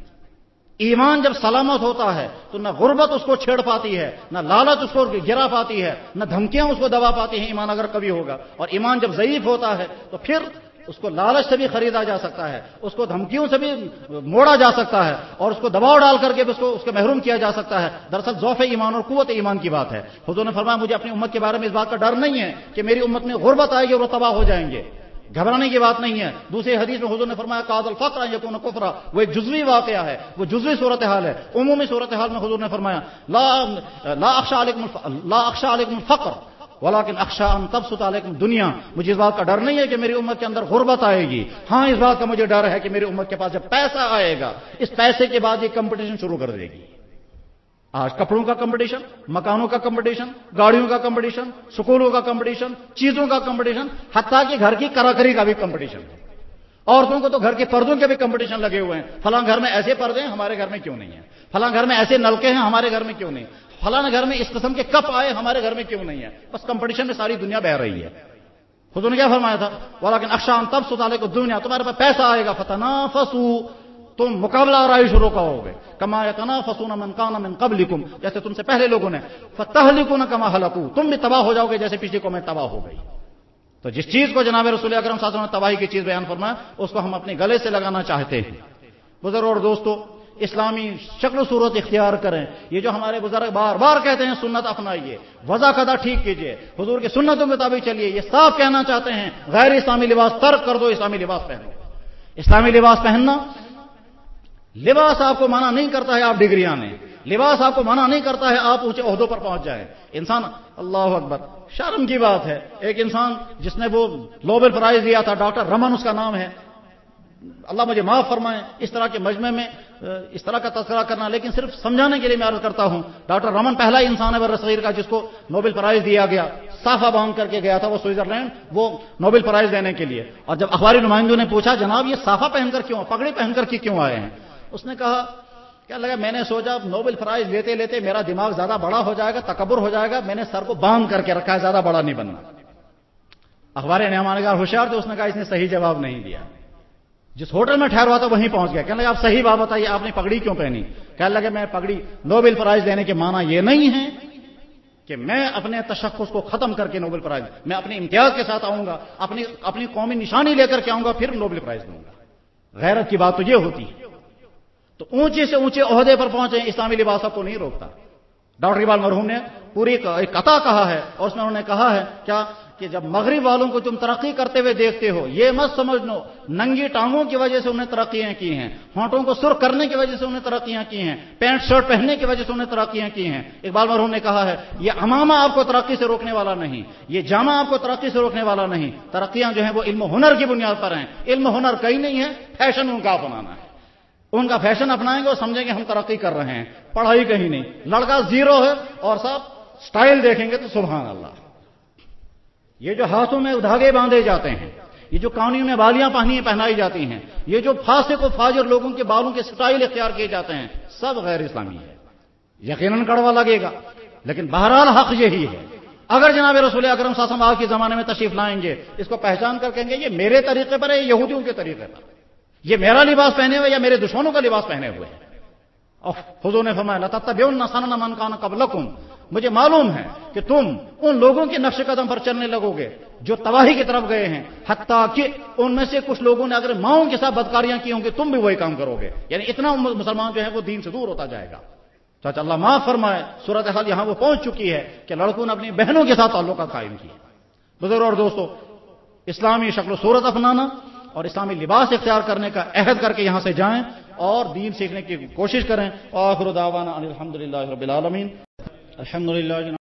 ایمان جب سلامت ہوتا ہے تو نہ غربت اس کو چھیڑ پاتی ہے، نہ لالچ اس کو گرا پاتی ہے، نہ دھمکیاں اس کو دبا پاتی ہیں، ایمان اگر کبھی ہوگا۔ اور ایمان جب ضعیف ہوتا ہے تو پھر اس کو لالچ سے بھی خریدا جا سکتا ہے، اس کو دھمکیوں سے بھی موڑا جا سکتا ہے، اور اس کو دباؤ ڈال کر کے بھی اس کو اس کے محروم کیا جا سکتا ہے۔ دراصل ضعف ایمان اور قوت ایمان کی بات ہے۔ حضور نے فرمایا مجھے اپنی امت کے بارے میں اس بات کا ڈر نہیں ہے کہ میری امت میں غربت آئے گی اور وہ تباہ ہو جائیں گے، گھبرانے کی بات نہیں ہے۔ دوسری حدیث میں حضور نے فرمایا قاد الفقر ان یکون کفرا، وہ ایک جزوی واقعہ ہے، وہ جزوی صورتحال ہے۔ عمومی صورتحال میں حضور نے فرمایا لا لا اخشى علیکم لا اخشى علیکم الفقر ولیکن اخشى ان تبسط علیکم دنیا، مجھے اس بات کا ڈر نہیں ہے کہ میری امت کے اندر غربت آئے گی، ہاں اس بات کا مجھے ڈر ہے کہ میری امت کے پاس جب پیسہ آئے گا اس پیسے کے بعد یہ کمپٹیشن شروع کر دے گی۔ آج کپڑوں کا کمپٹیشن، مکانوں کا کمپٹیشن، گاڑیوں کا کمپٹیشن، سکولوں کا کمپٹیشن، چیزوں کا کمپٹیشن، حتیٰ کہ گھر کی کراکری کا بھی کمپٹیشن ہے۔ عورتوں کو تو گھر کے پردوں کے بھی کمپٹیشن لگے ہوئے ہیں، فلاں گھر میں ایسے پردے ہیں ہمارے گھر میں کیوں نہیں ہیں، فلاں گھر میں ایسے نلکے ہیں ہمارے گھر میں کیوں نہیں، فلاں گھر میں اس قسم کے کپ آئے ہمارے گھر میں کیوں نہیں ہے۔ بس کمپٹیشن میں ساری دنیا بہ رہی ہے۔ حضور نے کیا فرمایا تھا ولیکن اخشى ان تبسط علیکم دنیا، تمہارے پاس پیسہ آئے گا فتنافسوا، تم مقابلہ آرائی شروع کرو گے، کما یتنافسون من کان من قبلکم، جیسے تم سے پہلے لوگوں نے، فتہلکون کما ہلکوا، تم بھی تباہ ہو جاؤ گے جیسے پچھلی قومیں تباہ ہو گئی۔ تو جس چیز کو جناب رسول اکرم صلی اللہ علیہ وسلم نے تباہی کی چیز بیان فرمایا اس کو ہم اپنے گلے سے لگانا چاہتے ہیں۔ بزرگ اور دوستو، اسلامی شکل و صورت اختیار کریں۔ یہ جو ہمارے بزرگ بار بار کہتے ہیں سنت اپنائیے، وضع قضا ٹھیک کیجئے، حضور کی سنتوں کے مطابق چلیے، یہ صاف کہنا چاہتے ہیں غیر اسلامی لباس ترک کر دو، اسلامی لباس پہنو۔ اسلامی لباس پہننا، لباس آپ کو منع نہیں کرتا ہے آپ ڈگریاں لیں، لباس آپ کو منع نہیں کرتا ہے آپ اونچے عہدوں پر پہنچ جائیں۔ انسان، اللہ اکبر، شرم کی بات ہے، ایک انسان جس نے وہ نوبل پرائز دیا تھا، ڈاکٹر رمن اس کا نام ہے، اللہ مجھے معاف فرمائے اس طرح کے مجمع میں اس طرح کا تذکرہ کرنا، لیکن صرف سمجھانے کے لیے میں عرض کرتا ہوں، ڈاکٹر رمن پہلا انسان ہے برصغیر کا جس کو نوبل پرائز دیا گیا، صافہ باندھ کر کے گیا تھا وہ سوئٹزرلینڈ وہ نوبل پرائز دینے کے لیے، اور جب اخباری نمائندوں نے پوچھا جناب یہ صافہ پہن کر کیوں، پگڑی پہن کر کے کیوں آئے ہیں، اس نے کہا کیا لگا میں نے سوچا نوبل پرائز لیتے لیتے میرا دماغ زیادہ بڑا ہو جائے گا، تکبر ہو جائے گا، میں نے سر کو باندھ کر کے رکھا ہے، زیادہ بڑا نہیں بننا۔ اخبار نعمانگار ہوشیار تھے، اس نے کہا اس نے صحیح جواب نہیں دیا، جس ہوٹل میں ٹھہرا تھا وہیں پہنچ گیا، کہنے لگا آپ صحیح بات بتائیے آپ نے پگڑی کیوں پہنی، کہنے لگے میں پگڑی نوبل پرائز دینے کے معنی یہ نہیں ہے کہ میں اپنے تشخص کو ختم کر کے نوبل پرائز، میں اپنے امتیاز کے ساتھ آؤں گا، اپنی اپنی قومی نشانی لے کر کے آؤں گا پھر نوبل پرائز دوں گا۔ غیرت کی بات تو یہ ہوتی ہے۔ تو اونچے سے اونچے عہدے پر پہنچے، اسلامی لباس آپ کو نہیں روکتا۔ ڈاکٹر اقبال مرحوم نے پوری ایک قطع کہا ہے اور اس میں انہوں نے کہا ہے کیا کہ جب مغرب والوں کو تم ترقی کرتے ہوئے دیکھتے ہو یہ مت سمجھ لو ننگی ٹانگوں کی وجہ سے انہیں ترقیاں کی ہیں، ہونٹوں کو سرخ کرنے کی وجہ سے انہیں ترقیاں کی ہیں، پینٹ شرٹ پہننے کی وجہ سے انہیں ترقیاں کی ہیں۔ اقبال مرحوم نے کہا ہے یہ عمامہ آپ کو ترقی سے روکنے والا نہیں، یہ جامہ آپ کو ترقی سے روکنے والا نہیں، ترقیاں جو ہیں وہ علم و ہنر کی بنیاد پر ہیں، علم و ہنر کہیں نہیں ہے، فیشن ان کا اپنانا ہے، ان کا فیشن اپنائیں گے اور سمجھیں گے ہم ترقی کر رہے ہیں، پڑھائی کہیں نہیں، لڑکا زیرو ہے اور صاحب سٹائل دیکھیں گے تو سبحان اللہ۔ یہ جو ہاتھوں میں دھاگے باندھے جاتے ہیں، یہ جو کانوں میں بالیاں پہنی پہنائی جاتی ہیں، یہ جو فاسق و فاجر لوگوں کے بالوں کے سٹائل اختیار کیے جاتے ہیں، سب غیر اسلامی ہے. یقیناً کڑوا لگے گا، لیکن بہرحال حق یہی ہے. اگر جناب رسول اکرم صلی اللہ علیہ وسلم آج کے زمانے میں تشریف لائیں گے، اس کو پہچان کر کہیں گے یہ میرے طریقے پر ہے، یہ یہودیوں کے طریقے پر، یہ میرا لباس پہنے ہوئے یا میرے دشمنوں کا لباس پہنے ہوئے ہیں. اور حضور نے فرمایا لَتَتَّبِعُنَّ سَنَنَ مَنْ كَانَ قَبْلَكُمْ، مجھے معلوم ہے کہ تم ان لوگوں کے نقش قدم پر چلنے لگو گے جو تباہی کی طرف گئے ہیں، حتیٰ کہ ان میں سے کچھ لوگوں نے اگر ماؤں کے ساتھ بدکاریاں کی ہوں گی تم بھی وہی کام کرو گے. یعنی اتنا مسلمان جو ہے وہ دین سے دور ہوتا جائے گا. چاچا اللہ معاف فرمائے، صورتحال یہاں وہ پہنچ چکی ہے کہ لڑکوں نے اپنی بہنوں کے ساتھ تعلقات قائم کیے. بزرگ اور دوستو، اسلامی شکل و صورت اپنانا اور اسلامی لباس اختیار کرنے کا عہد کر کے یہاں سے جائیں اور دین سیکھنے کی کوشش کریں. آخر دعوانا ان الحمدللہ رب العالمین. الحمدللہ.